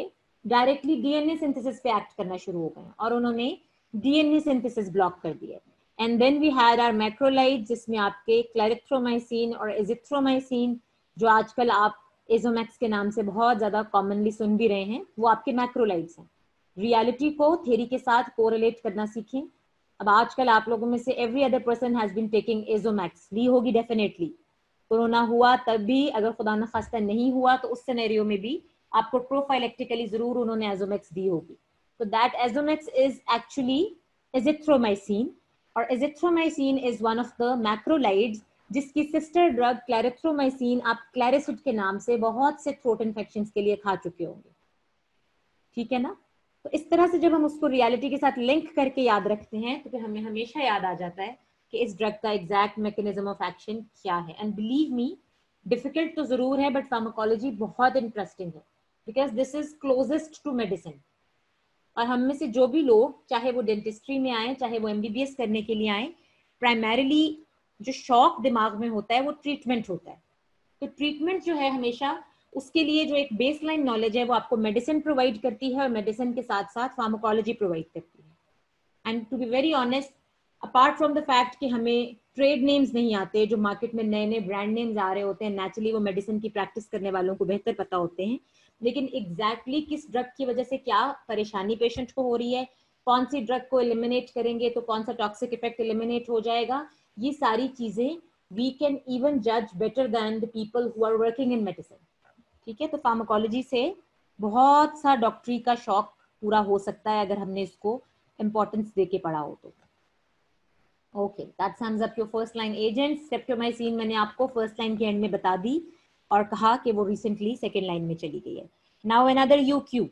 डायरेक्टली डीएनए सिंथेसिस पे एक्ट करना शुरू हो गए और उन्होंने डीएनए सिंथेसिस ब्लॉक कर दिया। And then we had our macrolides, जिसमें आपके क्लेरिथ्रोमाइसिन और एजिथ्रोमाइसिन, जो आजकल आप एजोमैक्स के नाम से बहुत ज्यादा कॉमनली सुन भी रहे हैं, वो आपके मैक्रोलाइड्स हैं। रियलिटी को थ्योरी के साथ कोरिलेट करना सीखें। अब आजकल आप लोगों में से every other person has been taking Azomax, ली होगी डेफिनेटली। कोरोना हुआ तब भी, अगर खुदा न खास्ता नहीं हुआ तो उस सिनेरियो में भी आपको प्रोफाइलेक्टिकली जरूर उन्होंने एजोमैक्स दी होगी। तो that Azomax is actually azithromycin, और azithromycin is one of the macrolides जिसकी सिस्टर ड्रग क्लैरिथ्रोमाइसिन आप क्लैरिसिड के नाम से बहुत से थ्रोट इन्फेक्शंस के लिए खा चुके होंगे। ठीक है ना? तो इस तरह से जब हम उसको रियलिटी के साथ लिंक करके याद रखते हैं तो फिर हमें हमेशा याद आ जाता है कि इस ड्रग का एग्जैक्ट मैकेनिज्म ऑफ एक्शन क्या है। एंड बिलीव मी, डिफिकल्ट तो जरूर है बट फार्माकोलॉजी बहुत इंटरेस्टिंग है, because this is closest to medicine. और हम में से जो भी लोग, चाहे वो डेंटिस्ट्री में आए, चाहे वो एमबीबीएस करने के लिए आए, प्राइमरीली जो शौक दिमाग में होता है वो ट्रीटमेंट होता है। तो ट्रीटमेंट जो है हमेशा उसके लिए जो एक बेसलाइन नॉलेज है वो आपको मेडिसिन प्रोवाइड करती है, और मेडिसिन के साथ साथ फार्माकोलॉजी प्रोवाइड करती है। And to be very honest, apart from the fact कि हमें ट्रेड नेम्स नहीं आते, जो मार्केट में नए नए ब्रांड नेम्स आ रहे होते हैं, नेचुरली वो मेडिसिन की प्रैक्टिस करने वालों को बेहतर पता होते हैं, लेकिन एग्जैक्टली किस ड्रग की वजह से क्या परेशानी पेशेंट को हो रही है, कौन सी ड्रग को एलिमिनेट करेंगे तो कौन सा टॉक्सिक इफेक्ट एलिमिनेट हो जाएगा, ये सारी चीजें we can even judge better than the people who are working in medicine. ठीक है? तो फार्माकोलॉजी से बहुत सा डॉक्टरी का शौक पूरा हो सकता है अगर हमने इसको इंपॉर्टेंस देके पढ़ा हो तो। Okay, that sums up your first line agent. Streptomycin मैंने आपको फर्स्ट लाइन के एंड में बता दी और कहा कि वो रिसेंटली सेकेंड लाइन में चली गई है। Now another UQ,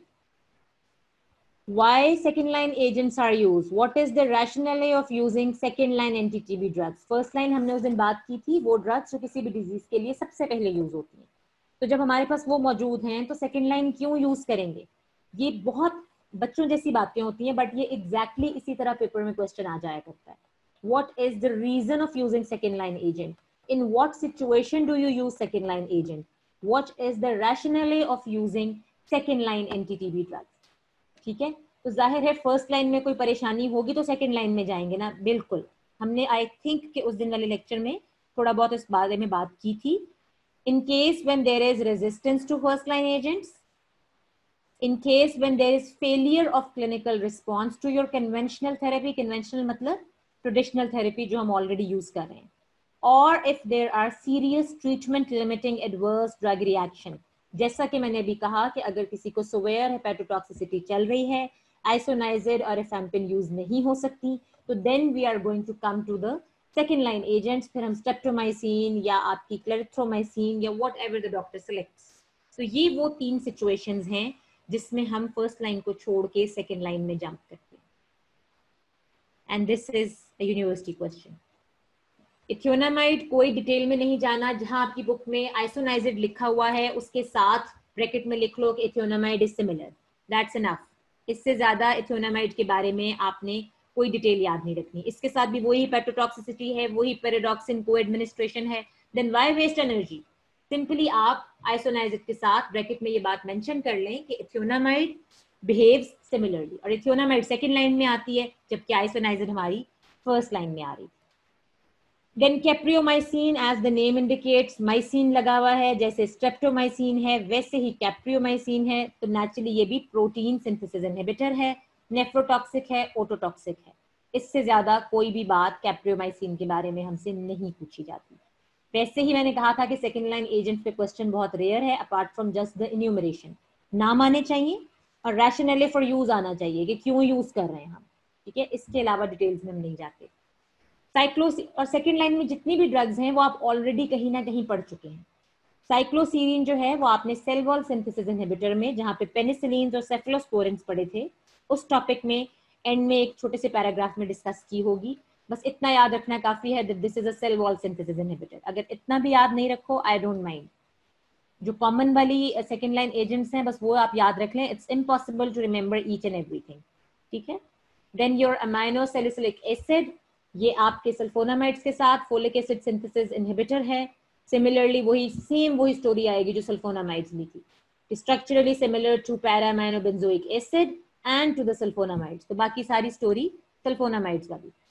why second line agents are used, what is the rationale of using second line anti-TB drugs। first line हमने उस दिन बात की थी, वो ड्रग्स जो किसी भी डिजीज के लिए सबसे पहले यूज होती हैं। तो जब हमारे पास वो मौजूद हैं तो सेकेंड लाइन क्यों यूज करेंगे? ये बहुत बच्चों जैसी बातें होती हैं, बट ये एग्जैक्टली इसी तरह पेपर में क्वेश्चन आ जाया करता है। what is the reason of using second line agent, in what situation do you use second line agent, what is the rationale of using second line anti-TB drugs। ठीक है? तो जाहिर है फर्स्ट लाइन में कोई परेशानी होगी तो सेकंड लाइन में जाएंगे ना। बिल्कुल, हमने आई थिंक कि उस दिन वाले लेक्चर में थोड़ा बहुत इस बारे में बात की थी। In case when there is resistance to first line agents, in case when there is failure of clinical response to your conventional therapy, conventional मतलब ट्रेडिशनल थेरेपी जो हम ऑलरेडी यूज कर रहे हैं, और if there are serious treatment limiting adverse drug reaction, जैसा कि मैंने अभी कहा कि अगर किसी को सोवेयर हेपेटोटॉक्सिसिटी चल रही है, आइसोनाइजिड और रिफैम्पिन यूज नहीं हो सकती, तो then we are going to come to the second line agents. फिर हम स्ट्रेप्टोमाइसिन या आपकी क्लेरिथ्रोमाइसिन या whatever the doctor selects. तो ये वो 3 सिचुएशंस हैं जिसमें हम फर्स्ट लाइन को छोड़ के सेकेंड लाइन में जंप करते हैं। And this is a university question. Ethionamide कोई डिटेल में नहीं जाना, जहां आपकी बुक में आइसोनाइजिड लिखा हुआ है उसके साथ ब्रैकेट में लिख लो कि ethionamide is similar, that's enough. इससे ज्यादा इथियोनामाइड के बारे में आपने कोई डिटेल याद नहीं रखनी। इसके साथ भी वही हेपेटोटॉक्सिसिटी है, वही पेरिडॉक्सिन को एडमिनिस्ट्रेशन है, then why waste energy. Simply आप आइसोनाइजिड के साथ ब्रैकेट में ये बात मेंशन कर लें कि इथियोनामाइड बिहेव्स सिमिलरली, और इथियोनामाइड सेकेंड लाइन में आती है जबकि आइसोनाइजिड हमारी फर्स्ट लाइन में आ रही। Then capreomycin, as the name indicates, mycin लगा हुआ है, जैसे स्ट्रेप्टोमाइसिन है वैसे ही कैप्रियोमाइसिन है। तो नेचुरली ये भी प्रोटीन सिंथेसिस इनहिबिटर है, नेफ्रोटॉक्सिक है, ओटोटॉक्सिक है। इससे ज्यादा कोई भी बात कैप्रियोमाइसिन के बारे में हमसे नहीं पूछी जाती। वैसे ही मैंने कहा था कि सेकेंड लाइन एजेंट पे क्वेश्चन बहुत रेयर है, apart from just the enumeration. नाम आने चाहिए और रैशनले फॉर यूज आना चाहिए कि क्यों यूज कर रहे हैं हम। ठीक है, इसके अलावा डिटेल्स में हम नहीं जाते। साइक्लोस और सेकेंड लाइन में जितनी भी ड्रग्स हैं वो आप ऑलरेडी कहीं ना कहीं पढ़ चुके हैं। साइक्लोसीरीन जो है वो आपने सेल वॉल सिंथेसिस इनहिबिटर में, जहां पे पेनिसिलिन और सेफलोस्पोरिन्स पढ़े थे, उस टॉपिक में एंड में एक छोटे से पैराग्राफ में डिस्कस की होगी। बस इतना याद रखना काफी है, this is a cell wall synthesis inhibitor. अगर इतना भी याद नहीं रखो, आई डोंट माइंड। जो कॉमन वाली सेकेंड लाइन एजेंट्स हैं बस वो आप याद रख लें, it's impossible to remember each and everything. ठीक है? Then your amino salicylic acid, ये आपके सल्फोनामाइड्स के साथ फोलिक एसिड सिंथेसिस इनहिबिटर है। सिमिलरली वही सेम वही स्टोरी आएगी जो सल्फोनामाइड्स में थी। structurally similar to para-aminobenzoic acid and to the sulfonamides. तो बाकी सारी स्टोरी सल्फोनामाइड्स का भी,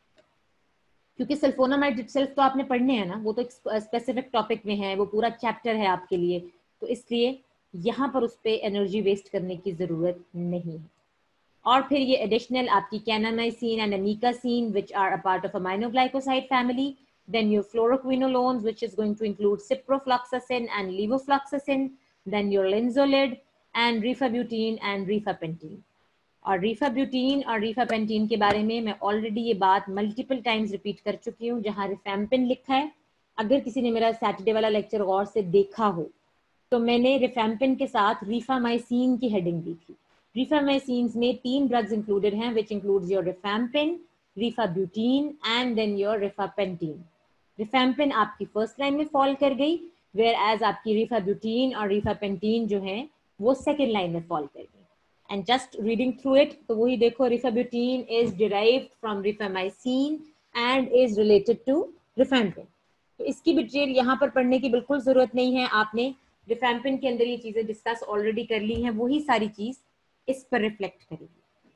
क्योंकि सल्फोनामाइड इटसेल्फ तो आपने पढ़ने हैं ना, वो तो एक स्पेसिफिक टॉपिक में है, वो पूरा चैप्टर है आपके लिए, तो इसलिए यहाँ पर उस पर एनर्जी वेस्ट करने की जरूरत नहीं है. और फिर ये एडिशनल आपकी kanamycin and amikacin which are a part of aminoglycoside family, then your fluoroquinolones which is going to include ciprofloxacin and levofloxacin, then your linezolid and rifabutin and rifapentine. और रिफाब्यूटिन और रिफापेंटीन के बारे में मैं ऑलरेडी ये बात मल्टीपल टाइम्स रिपीट कर चुकी हूँ. जहाँ रिफैम्पिन लिखा है, अगर किसी ने मेरा सैटरडे वाला लेक्चर गौर से देखा हो तो मैंने रिफैम्पिन के साथ रिफामाइसिन की हेडिंग दी थी. रिफामाइसिन में 3 ड्रग्स इंक्लूडेड हैं, which includes your rifampin, rifabutin and then your rifapentine. Rifampin आपकी फर्स्ट लाइन में फॉल कर गई, वेयर एज आपकी रिफाब्यूटिन और रिफापेंटीन जो है वो सेकेंड लाइन में फॉल कर गई. And just reading through it, तो वही देखो, rifabutin is derived from rifamycin and is related to rifampin. तो इसकी डिटेल यहाँ पर पढ़ने की बिल्कुल जरूरत नहीं है. आपने रिफैम्पिन के अंदर ये चीजें डिस्कस ऑलरेडी कर ली हैं, वही सारी चीज इस पर रिफ्लेक्ट करेगी.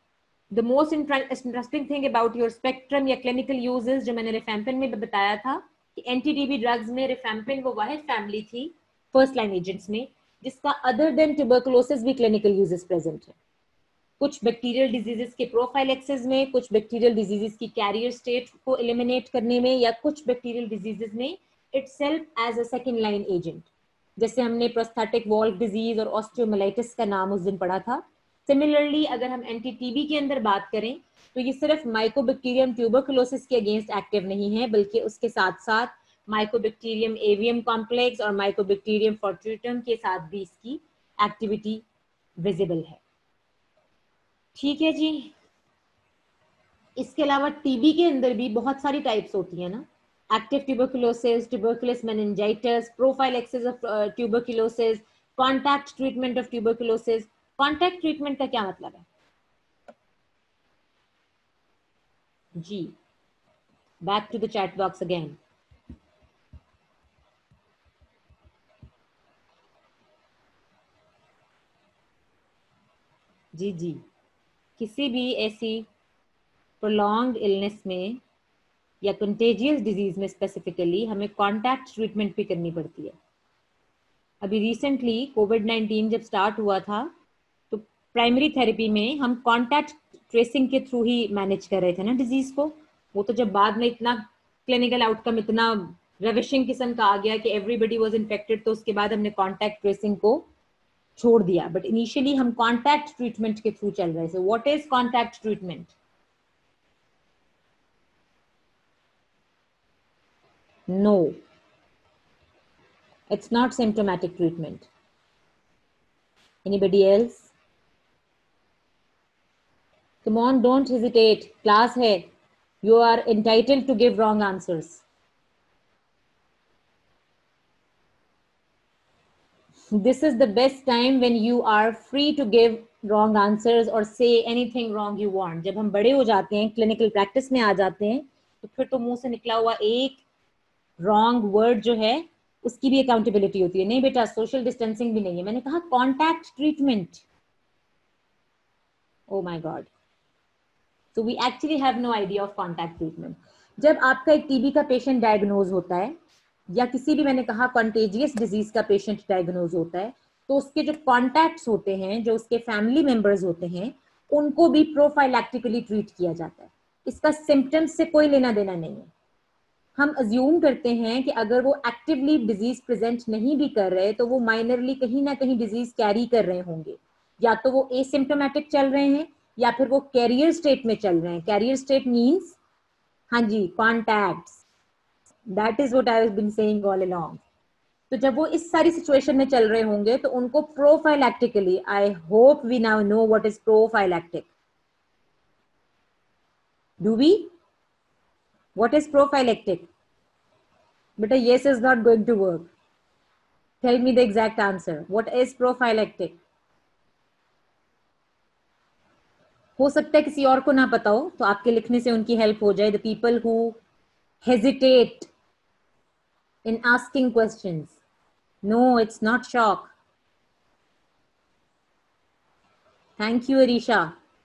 The most interesting thing about your spectrum या क्लिनिकल यूजेस, जो मैंने रिफैम्पिन में बताया था कि एंटी-टीबी ड्रग्स में रिफैम्पिन वो वाहिद फैमिली थी फर्स्ट लाइन एजेंट्स में जिसका अदर देन ट्यूबरकुलोसिस भी क्लिनिकल यूजेस प्रेजेंट है. कुछ बैक्टीरियल डिजीजेस के प्रोफाइलेक्सिस में, कुछ बैक्टीरियल डिजीजेस की कैरियर स्टेट को एलिमिनेट करने में, या कुछ बैक्टीरियल डिजीजेस में itself as a second line agent, जैसे हमने प्रोस्थेटिक वॉल्व डिजीज और ऑस्टियोमाइलिटिस का नाम उस दिन पढ़ा था. सिमिलरली अगर हम एंटी टीबी के अंदर बात करें तो ये सिर्फ माइकोबैक्टीरियम ट्यूबरकुलोसिस के अगेंस्ट एक्टिव नहीं है, बल्कि उसके साथ साथ माइकोबैक्टीरियम एवियम कॉम्प्लेक्स और माइकोबैक्टीरियम फॉर्ट्यूटम के साथ भी इसकी एक्टिविटी विजिबल है. ठीक है जी. इसके अलावा टीबी के अंदर भी बहुत सारी टाइप्स होती है ना, active tuberculosis, tuberculous meningitis, prophylaxis of tuberculosis, contact treatment of tuberculosis. Contact treatment का क्या मतलब है जी? Back to the chat box again. जी जी, किसी भी ऐसी प्रोलॉन्ग्ड इलनेस में या कंटेजियस डिजीज में स्पेसिफिकली हमें कॉन्टैक्ट ट्रीटमेंट भी करनी पड़ती है. अभी रिसेंटली कोविड-19 जब स्टार्ट हुआ था तो प्राइमरी थेरेपी में हम कॉन्टैक्ट ट्रेसिंग के थ्रू ही मैनेज कर रहे थे ना डिजीज को. वो तो जब बाद में इतना क्लिनिकल आउटकम इतना रेविशिंग किस्म का आ गया कि एवरीबडी वाज इन्फेक्टेड, तो उसके बाद हमने कॉन्टैक्ट ट्रेसिंग को छोड़ दिया. बट इनिशियली हम कॉन्टैक्ट ट्रीटमेंट के थ्रू चल रहे थे. What is contact treatment? No, it's not symptomatic treatment. Anybody else? Come on, don't hesitate. Class hai. You are entitled to give wrong answers. This is the best time when you are free to give wrong answers or say anything wrong you want. जब हम बड़े हो जाते हैं, clinical practice में आ जाते हैं, तो फिर तो मुंह से निकला हुआ एक रॉन्ग वर्ड जो है उसकी भी अकाउंटेबिलिटी होती है. नहीं बेटा, सोशल डिस्टेंसिंग भी नहीं है. मैंने कहा contact treatment. Oh my god. So we actually have no idea of contact treatment. जब आपका एक टीबी का पेशेंट डायग्नोज होता है या किसी भी, मैंने कहा कॉन्टेजियस डिजीज का पेशेंट डायग्नोज होता है, तो उसके जो कॉन्टैक्ट्स होते हैं, जो उसके फैमिली मेंबर्स होते हैं, उनको भी प्रोफाइलैक्टिकली ट्रीट किया जाता है. इसका सिम्टम्स से कोई लेना देना नहीं है. हम अज्यूम करते हैं कि अगर वो एक्टिवली डिजीज प्रेजेंट नहीं भी कर रहे तो वो माइनरली कहीं ना कहीं डिजीज कैरी कर रहे होंगे, या तो वो एसिम्प्टोमेटिक चल रहे हैं या फिर वो कैरियर स्टेट में चल रहे हैं. कैरियर स्टेट मींस, हाँ जी, contacts. That is what I have been saying all along. तो जब वो इस सारी सिचुएशन में चल रहे होंगे तो उनको prophylactically, I hope we now know what is prophylactic. Do we? What is prophylactic? But yes is not going to work. Tell me the exact answer. What is prophylactic? हो सकता है किसी और को ना पता हो, तो आपके लिखने से उनकी हेल्प हो जाए. The people who hesitate in asking questions. No, it's not shock. Thank you Arisha.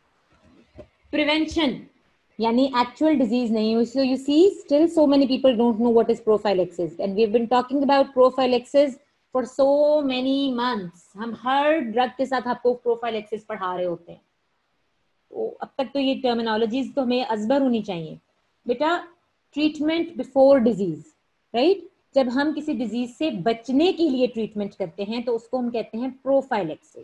Prevention यानी एक्चुअल डिजीज नहीं। So you see still so many people don't know what is prophylaxis and we have been talking about prophylaxis for so many months. हम हर ड्रग के साथ आपको प्रोफाइलेक्सिस पढ़ा रहे होते हैं, तो अब तक तो ये टर्मिनोलॉजीज तो हमें अजबर होनी चाहिए। बेटा, ट्रीटमेंट बिफोर डिजीज, राइट? जब हम किसी डिजीज से बचने के लिए ट्रीटमेंट करते हैं तो उसको हम कहते हैं प्रोफाइलेक्सिस।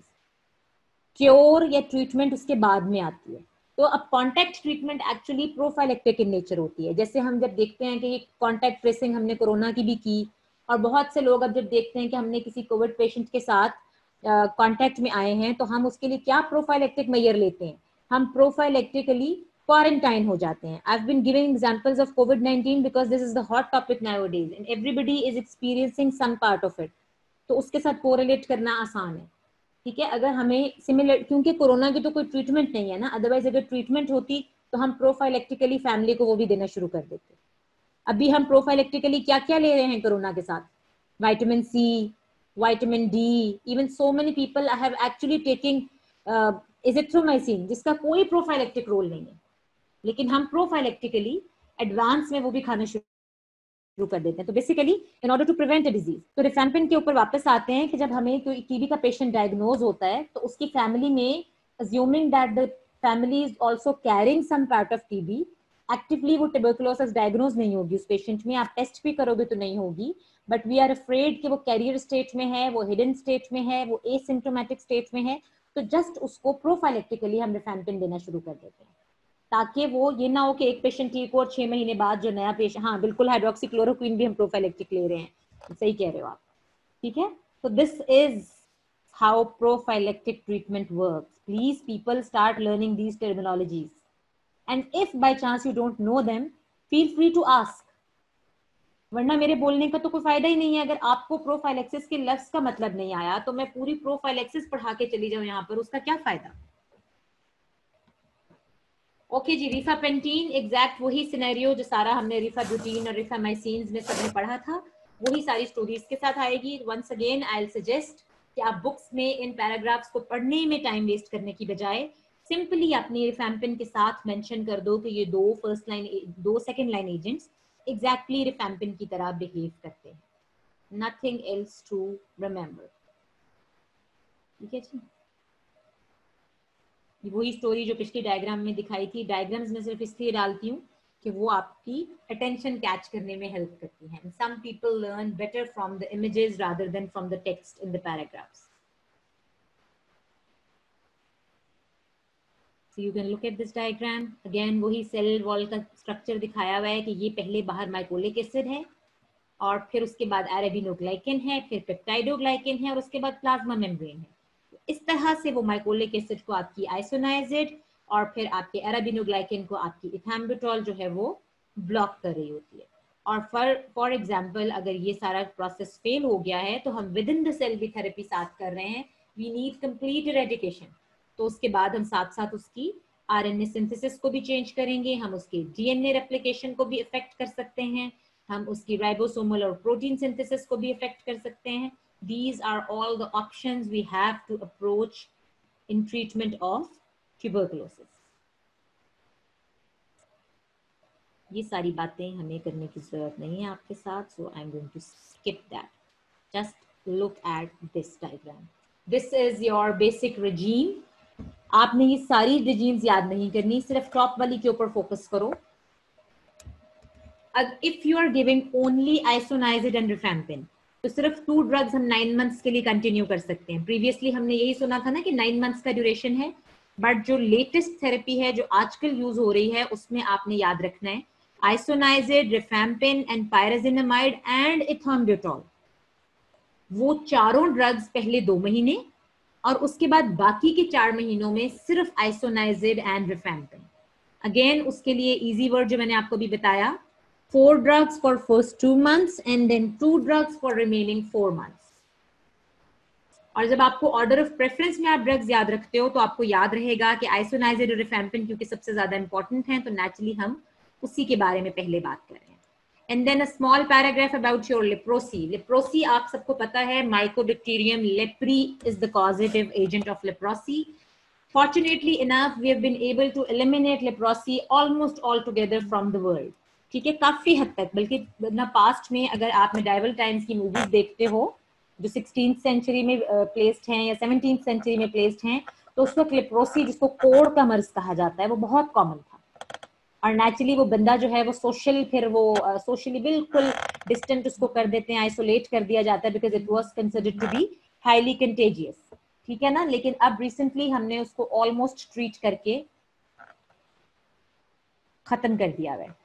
क्योर या ट्रीटमेंट उसके बाद में आती है। तो अब contact treatment actually prophylactic in nature होती है। जैसे हम जब देखते हैं कि कॉन्टैक्ट ट्रेसिंग हमने कोरोना की भी की, और बहुत से लोग अब जब देखते हैं कि हमने किसी कोविड पेशेंट के साथ कॉन्टैक्ट में आए हैं, तो हम उसके लिए क्या प्रोफाइलेक्टिक मेजर लेते हैं? हम प्रोफाइलेक्टिकली क्वारंटाइन हो जाते हैं। I have been giving examples of कोविड-19 because this is the hot topic nowadays and everybody is experiencing some part of it. तो उसके साथ कोरिलेट करना आसान है, ठीक है? अगर हमें सिमिलर, क्योंकि कोरोना की तो कोई ट्रीटमेंट नहीं है ना, अदरवाइज अगर ट्रीटमेंट होती तो हम प्रोफाइलेक्टिकली फैमिली को वो भी देना शुरू कर देते। अभी हम प्रोफाइलेक्टिकली क्या क्या ले रहे हैं कोरोना के साथ? Vitamin C, vitamin D, even so many people I have actually taking azithromycin, जिसका कोई प्रोफाइलेक्टिक रोल नहीं है, लेकिन हम प्रोफाइलेक्टिकली एडवांस में वो भी खाना शुरू कर देते हैं। तो basically in order to prevent a disease, तो रिफैम्पिन के ऊपर वापस आते हैं कि जब हमें कोई टीबी का पेशेंट डायग्नोज होता है तो उसकी फैमिली में, assuming that the family is also carrying some part of TB, actively वो ट्यूबरकुलोसिस डायग्नोज नहीं होगी उस पेशेंट में, आप टेस्ट भी करोगे तो नहीं होगी, बट वी आर अफ्रेड कि वो कैरियर स्टेट में है, वो हिडन स्टेट में है, वो एसिम्प्टोमेटिक स्टेट में है, तो जस्ट उसको प्रोफाइलेक्टिकली हम रिफैम्पिन देना शुरू कर देते हैं, ताकि वो ये ना हो कि एक पेशेंट ठीक हो और 6 महीने बाद जो नया पेशेंट, हाँ बिल्कुल, हाइड्रोक्सीक्लोरोक्विन भी हम प्रोफाइलेक्टिक ले रहे हैं, सही कह रहे हो आप, ठीक है? तो this is how prophylactic treatment works. Please people start learning these terminologies, and if by chance you don't know them, feel free to ask, वरना मेरे बोलने का तो कोई फायदा ही नहीं है। अगर आपको प्रोफाइलेक्सिस के लफ्ज का मतलब नहीं आया तो मैं पूरी प्रोफाइलेक्सिस पढ़ा के चली जाऊं यहाँ पर, उसका क्या फायदा? ओके जी, रिफापेंटीन, एग्जैक्ट वही सिनेरियो जो सारा हमने रिफाब्यूटीन और रिफामाइसिन में सबने पढ़ा था, वही सारी स्टोरीज के साथ आएगी। Once again I will suggest कि आप बुक्स में इन पैराग्राफ्स को पढ़ने में टाइम वेस्ट करने की बजाय सिंपली अपनी रिफैम्पिन के साथ मेंशन कर दो कि ये दो second line agents exactly rifampin की तरह बिहेव करते हैं, नथिंग एल्स टू रिमेंबर, ठीक है जी? वही स्टोरी जो पिछली डायग्राम में दिखाई थी, डायग्राम्स में सिर्फ इसलिए डालती हूँ कि वो आपकी अटेंशन कैच करने में हेल्प करती हैं। Some people learn better from the images rather than from the text in the paragraphs. So you can look at this diagram again, वही सेल वॉल का स्ट्रक्चर दिखाया हुआ है कि ये पहले बाहर माइकोलिक एसिड है और फिर उसके बाद अरेबिनोग्लाइकेन है, फिर पेप्टाइडोग्लाइकेन है और उसके बाद प्लाज्मा मेम्ब्रेन है। इस तरह से वो माइकोलिक एसिड को आपकी आइसोनाइजेड और फिर आपके अरेबिनोग्लाइकेन को आपकी इथैम्बुटोल जो है वो ब्लॉक कर रही होती है। और फॉर एग्जाम्पल अगर ये सारा प्रोसेस फेल हो गया है तो हम विद इन द सेल भी थेरेपी साथ कर रहे हैं, वी नीड कंप्लीट इरेडिकेशन, तो उसके बाद हम साथ साथ उसकी आरएनए सिंथेसिस को भी चेंज करेंगे, हम उसके डीएनए रेप्लिकेशन को भी इफेक्ट कर सकते हैं, हम उसकी राइबोसोमल और प्रोटीन सिंथेसिस को भी इफेक्ट कर सकते हैं। These are all the options we have to approach in treatment of tuberculosis. ये सारी बातें हमें करने की जरूरत नहीं है आपके साथ, so I'm going to skip that. Just look at this diagram. This is your basic regime. आपने ये सारी regimes याद नहीं करनी, सिर्फ टॉप वाली के ऊपर फोकस करो। If you are giving only isoniazid and rifampin, तो सिर्फ 2 ड्रग्स हम 9 मंथ्स के लिए कंटिन्यू कर सकते हैं। प्रीवियसली हमने यही सुना था ना कि 9 मंथ्स का ड्यूरेशन है, बट जो लेटेस्ट थेरेपी है जो आजकल यूज हो रही है उसमें आपने याद रखना है isoniazid, rifampin and pyrazinamide and ethambutol, वो चारों ड्रग्स पहले 2 महीने और उसके बाद बाकी के 4 महीनों में सिर्फ आइसोनाइजिड एंड रिफैम्पिन। अगेन उसके लिए इजी वर्ड जो मैंने आपको भी बताया, 4 drugs for first 2 months and then 2 drugs for remaining 4 months. और जब आपको ऑर्डर ऑफ प्रेफरेंस में आप ड्रग्स याद रखते हो तो आपको याद रहेगा कि आइसोनाइजिड और रिफैम्पिन क्योंकि सबसे ज्यादा इंपॉर्टेंट हैं, तो नेचुरली हम उसी के बारे में पहले बात कर रहे हैं। And then a small paragraph about your leprosy. Leprosy आप सबको पता है, mycobacterium leprae is the causative agent of leprosy. Fortunately enough, we have been able to eliminate leprosy almost altogether from the world. ठीक है, काफी हद तक, बल्कि ना पास्ट में अगर आप मेडाइवल टाइम्स की मूवीज देखते हो जो 16th सेंचुरी में प्लेस्ड हैं या 17th सेंचुरी में प्लेस्ड हैं, तो उस वक्त लेप्रोसी, जिसको कोड़ का मर्ज कहा जाता है, वो बहुत कॉमन था। और नेचुरली वो बंदा जो है वो सोशल, फिर वो सोशली बिल्कुल डिस्टेंट उसको कर देते हैं, आइसोलेट कर दिया जाता है, because it was considered to be highly contagious. ठीक है ना, लेकिन अब रिसेंटली हमने उसको ऑलमोस्ट ट्रीट करके खत्म कर दिया है,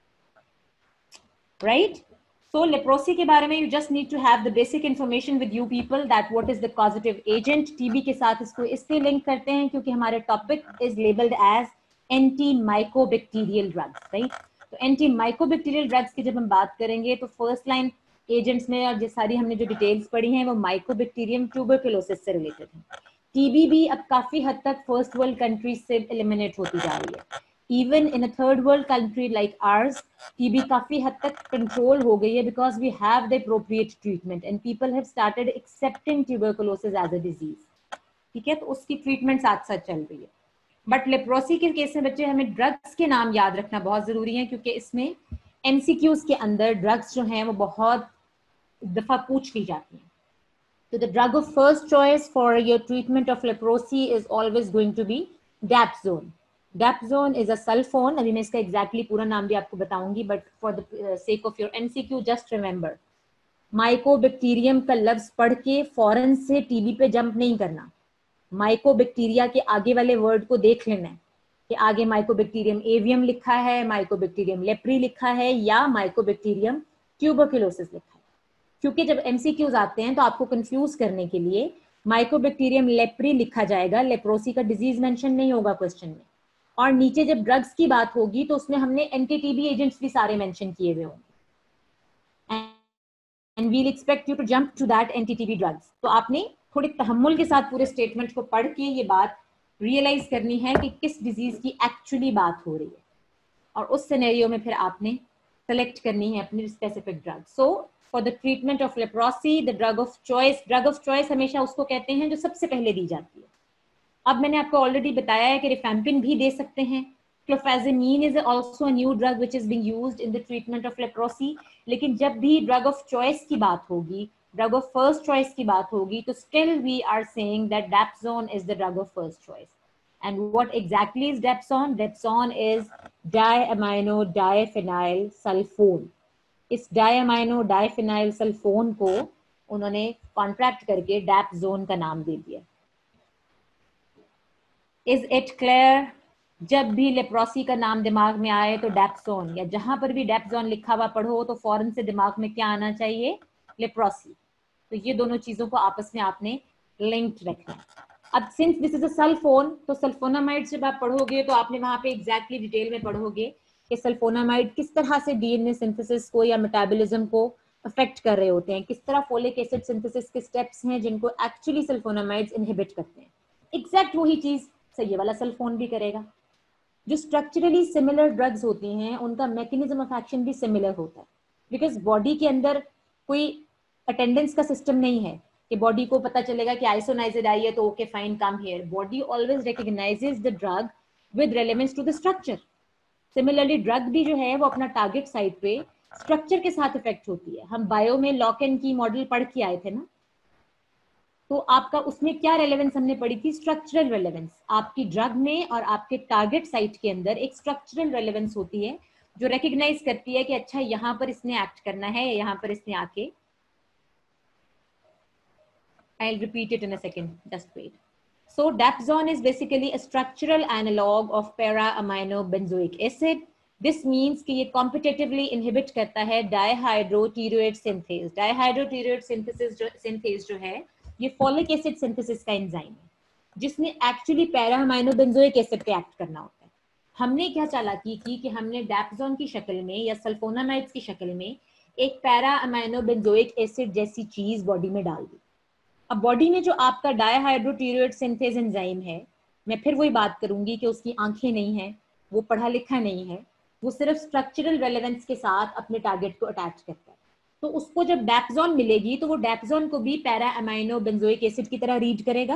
राइट? So leprosy के बारे में you just need to have the basic information with you people that what is the causative agent. TB के साथ इसको इसलिए लिंक करते हैं क्योंकि हमारे topic is labeled as antimycobacterial drugs, right? तो antimycobacterial drugs की जब हम बात करेंगे तो फर्स्ट लाइन एजेंट्स में, और जो सारी हमने जो डिटेल्स पढ़ी हैं वो माइकोबैक्टीरियम ट्यूबरकुलोसिस से रिलेटेड है। टीबी भी अब काफी हद तक फर्स्ट वर्ल्ड कंट्रीज से एलिमिनेट होती जा रही है। Even in a third world country like ours, TB काफी हद तक कंट्रोल हो गई है because we have the appropriate treatment and people have started accepting tuberculosis as a disease. ठीक है, तो उसकी ट्रीटमेंट साथ साथ चल रही है। बट लेप्रोसी के केस में बच्चे हमें ड्रग्स के नाम याद रखना बहुत जरूरी है, क्योंकि इसमें MCQs के अंदर ड्रग्स जो हैं वो बहुत दफा पूछ ली जाती हैं। तो the drug of first choice for your treatment of leprosy is always going to be dapsone. Dapsone is a sulfone. अभी मैं इसका exactly पूरा नाम भी आपको बताऊंगी, but for the sake of your MCQ, just remember, mycobacterium का लफ्ज पढ़ के फौरन से टीबी पे जंप नहीं करना। माइकोबैक्टीरिया के आगे वाले वर्ड को देख लेना है कि आगे माइकोबैक्टीरियम एवियम लिखा है, माइकोबैक्टीरियम लेप्री लिखा है, या माइकोबैक्टीरियम ट्यूबरकुलोसिस लिखा है। क्योंकि जब MCQs आते हैं तो आपको कंफ्यूज करने के लिए माइकोबैक्टीरियम लेप्री लिखा जाएगा, लेप्रोसी का डिजीज मेंशन नहीं होगा क्वेश्चन में। और नीचे जब ड्रग्स की बात होगी तो उसमें हमने एंटी टीबी एजेंट्स भी सारे मेंशन किए हुए होंगे, and we'll expect you to jump to that anti TB drugs. तो आपने थोड़ी तहम्मुल के साथ पूरे स्टेटमेंट को पढ़ के ये बात रियलाइज करनी है कि किस डिजीज की एक्चुअली बात हो रही है, और उस सिनेरियो में फिर आपने सेलेक्ट करनी है अपनी specific drug. So for the treatment of leprosy, the drug of choice हमेशा उसको कहते हैं जो सबसे पहले दी जाती है। अब मैंने आपको ऑलरेडी बताया है कि रिफैम्पिन भी दे सकते हैं। Clofazimine is also a new drug which is being used in the treatment of leprosy. लेकिन जब भी ड्रग ऑफ चॉइस की बात होगी, ड्रग ऑफ फर्स्ट चॉइस की बात होगी, तो still we are saying that dapsone is the drug of first choice. And what exactly is Dapsone? Dapsone is diamino diphenyl sulfone. इस diamino diphenyl sulfone को उन्होंने कॉन्ट्रैक्ट करके डैप्सोन का नाम दे दिया। Is it clear? जब भी लेप्रोसी का नाम दिमाग में आए तो डैप्सोन, या जहां पर भी डैप्सोन लिखा हुआ पढ़ो तो फौरन से दिमाग में क्या आना चाहिए? लेप्रोसी। तो ये दोनों चीजों को आपस में आपने लिंक्ड रखना है। अब since this is a sulfone, तो सल्फोनामाइड जब आप पढ़ोगे तो आपने वहां पे एग्जैक्टली डिटेल में पढ़ोगे कि सल्फोनामाइड किस तरह से डीएनए सिंथेसिस को या मेटाबॉलिज्म को अफेक्ट कर रहे होते हैं, किस तरह फोलिक एसिड सिंथेसिस के स्टेप्स हैं जिनको एक्चुअली सल्फोनामाइड्स इनहिबिट करते हैं। एग्जैक्ट वही चीज ये वाला सल्फोन भी करेगा। जो स्ट्रक्चरली सिमिलर ड्रग्स होती हैं उनका मैकेनिज्म ऑफ एक्शन भी सिमिलर होता है, बिकॉज बॉडी के अंदर कोई अटेंडेंस का सिस्टम नहीं है कि बॉडी को पता चलेगा कि आइसोनाइजिड आई है तो okay fine come here. Body always recognizes the drug with relevance to the structure. Similarly drug भी जो है वो अपना टारगेट साइट पे स्ट्रक्चर के साथ इफेक्ट होती है। हम बायो में लॉक एंड की मॉडल पढ़ के आए थे ना, तो आपका उसमें क्या रेलेवेंस हमने पढ़ी थी? Structural relevance. आपकी ड्रग में और आपके टारगेट साइट के अंदर एक स्ट्रक्चरल रेलेवेंस होती है जो रिकॉग्नाइज करती है कि अच्छा यहाँ पर इसने एक्ट करना है, यहाँ पर इसने आके, I'll repeat it in a second, just wait. So dapsone is basically a structural analog of para-amino-benzoic acid. This means कि ये competitively inhibit करता है dihydroteroate synthase. Dihydroteroate synthase जो है ये folic acid synthesis का एंजाइम है जिसने एक्चुअली para-amino-benzoic acid पे एक्ट करना होता है। हमने क्या चालाकी की कि हमने डैप्सोन की शक्ल में या सल्फोनामाइड्स की शक्ल में एक para-amino-benzoic acid जैसी चीज बॉडी में डाल दी। अब बॉडी में जो आपका डायहाइड्रोटीरोएट सिंथेज एंजाइम है, मैं फिर वही बात करूंगी कि उसकी आंखें नहीं है, वो पढ़ा लिखा नहीं है, वो सिर्फ स्ट्रक्चरल रेलेवेंस के साथ अपने टारगेट को अटैच करता है। तो उसको जब डैप्सोन मिलेगी तो वो डैप्सोन को भी पैरा अमाइनो बेंजोइक एसिड की तरह रीड करेगा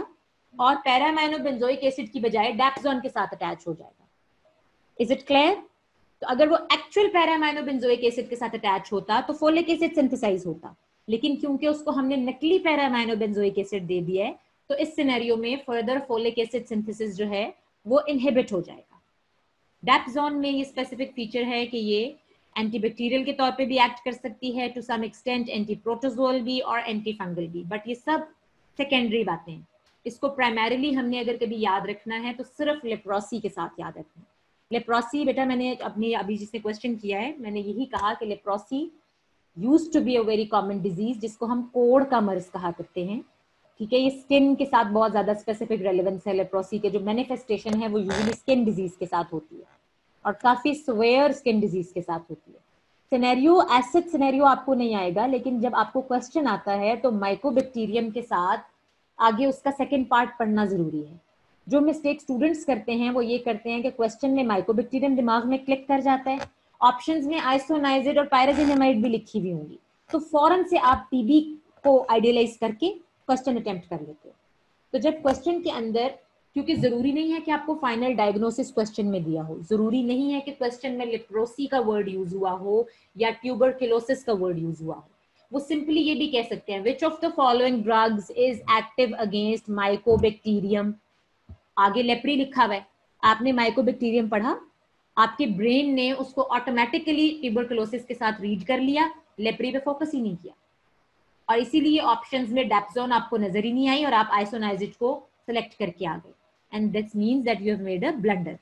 और पैरामाइनोबेंजोइक एसिड की बजाय डैप्सोन के साथ अटैच हो जाएगा। Is it clear? तो अगर वो एक्चुअल पैरामाइनोबेंजोइक एसिड के साथ अटैच होता तो फोलिक एसिड सिंथेसाइज होता, लेकिन क्योंकि उसको हमने नकली पैरामाइनोबेंजोइक एसिड दे दिया है तो इस सिनेरियो में फर्दर फोलिक एसिड सिंथेसिस जो है वो इनहिबिट हो जाएगा। डैप्सोन में ये स्पेसिफिक फीचर है कि ये एंटीबैक्टीरियल के तौर पे भी एक्ट कर सकती है, to some extent anti protozoal भी और एंटी फंगल भी, बट ये सब सेकेंडरी बातें हैं। इसको प्राइमरीली हमने अगर कभी याद रखना है तो सिर्फ लेप्रोसी के साथ याद रखना है। लेप्रोसी बेटा मैंने अपने अभी जिसने क्वेश्चन किया है मैंने यही कहा कि leprosy used to be a very common disease जिसको हम कोड़ का मर्ज कहा करते हैं। ठीक है, ये स्किन के साथ बहुत ज्यादा स्पेसिफिक रेलेवेंस है। लेप्रोसी के जो मैनिफेस्टेशन है वो यूजुअली स्किन डिजीज के साथ होती है और काफी स्वेयर स्किन डिजीज के साथ होती है। सिनेरियो एसिड सिनेरियो आपको नहीं आएगा, लेकिन जब आपको क्वेश्चन आता है तो माइकोबैक्टीरियम के साथ आगे उसका सेकेंड पार्ट पढ़ना जरूरी है। जो मिस्टेक स्टूडेंट्स करते हैं वो ये करते हैं कि क्वेश्चन में माइकोबैक्टीरियम दिमाग में क्लिक कर जाता है, ऑप्शंस में आइसोनाइजिड और पायराजिनामाइड भी लिखी हुई होंगी, तो फौरन से आप टीबी को आइडियलाइज करके क्वेश्चन अटेम्प्ट कर लेते हो। तो जब क्वेश्चन के अंदर, क्योंकि जरूरी नहीं है कि आपको फाइनल डायग्नोसिस क्वेश्चन में दिया हो, जरूरी नहीं है कि क्वेश्चन में लेप्रोसी का वर्ड यूज हुआ हो या ट्यूबरकुलोसिस का वर्ड यूज हुआ हो, वो सिंपली ये भी कह सकते हैं which of the following drugs is active against mycobacterium. आगे लेप्री लिखा हुआ है, आपने माइकोबैक्टीरियम पढ़ा, आपके ब्रेन ने उसको ऑटोमेटिकली ट्यूबरकुलोसिस के साथ रीड कर लिया, लेप्री पे फोकस ही नहीं किया, और इसीलिए ऑप्शंस में डैप्सोन आपको नजर ही नहीं आई और आप आइसोनाइजिड को सेलेक्ट करके आ गए, and that means that you have made a blunder.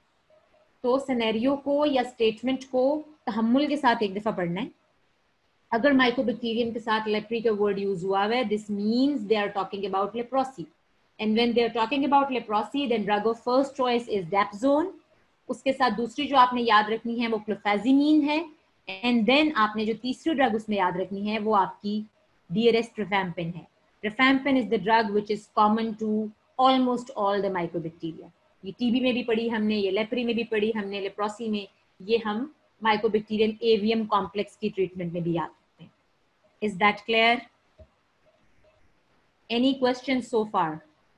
तो सिनेरियो को या स्टेटमेंट को तहम्मुल के साथ एक दफा पढ़ना है। अगर माइकोबैक्टीरियम के साथ लेप्री का वर्ड यूज हुआ है, this means they are talking about leprosy, and when they are talking about leprosy then drug of first choice is dapsone. उसके साथ दूसरी जो आपने याद रखनी है वो क्लोफेजिमीन है, एंड देन आपने जो तीसरी ड्रग उसमें याद रखनी है वो आपकी डियरेस्ट रिफैम्पिन है। Rifampin is the drug which is common to almost all the mycobacteria. ये टीबी में भी पढ़ी हमने, ये लेप्री में भी पढ़ी हमने, लेप्रोसी में, ये हम माइकोबैक्टीरियम एवियम कॉम्प्लेक्स की ट्रीटमेंट में भी याद रखते हैं। Is that clear? Any question so far?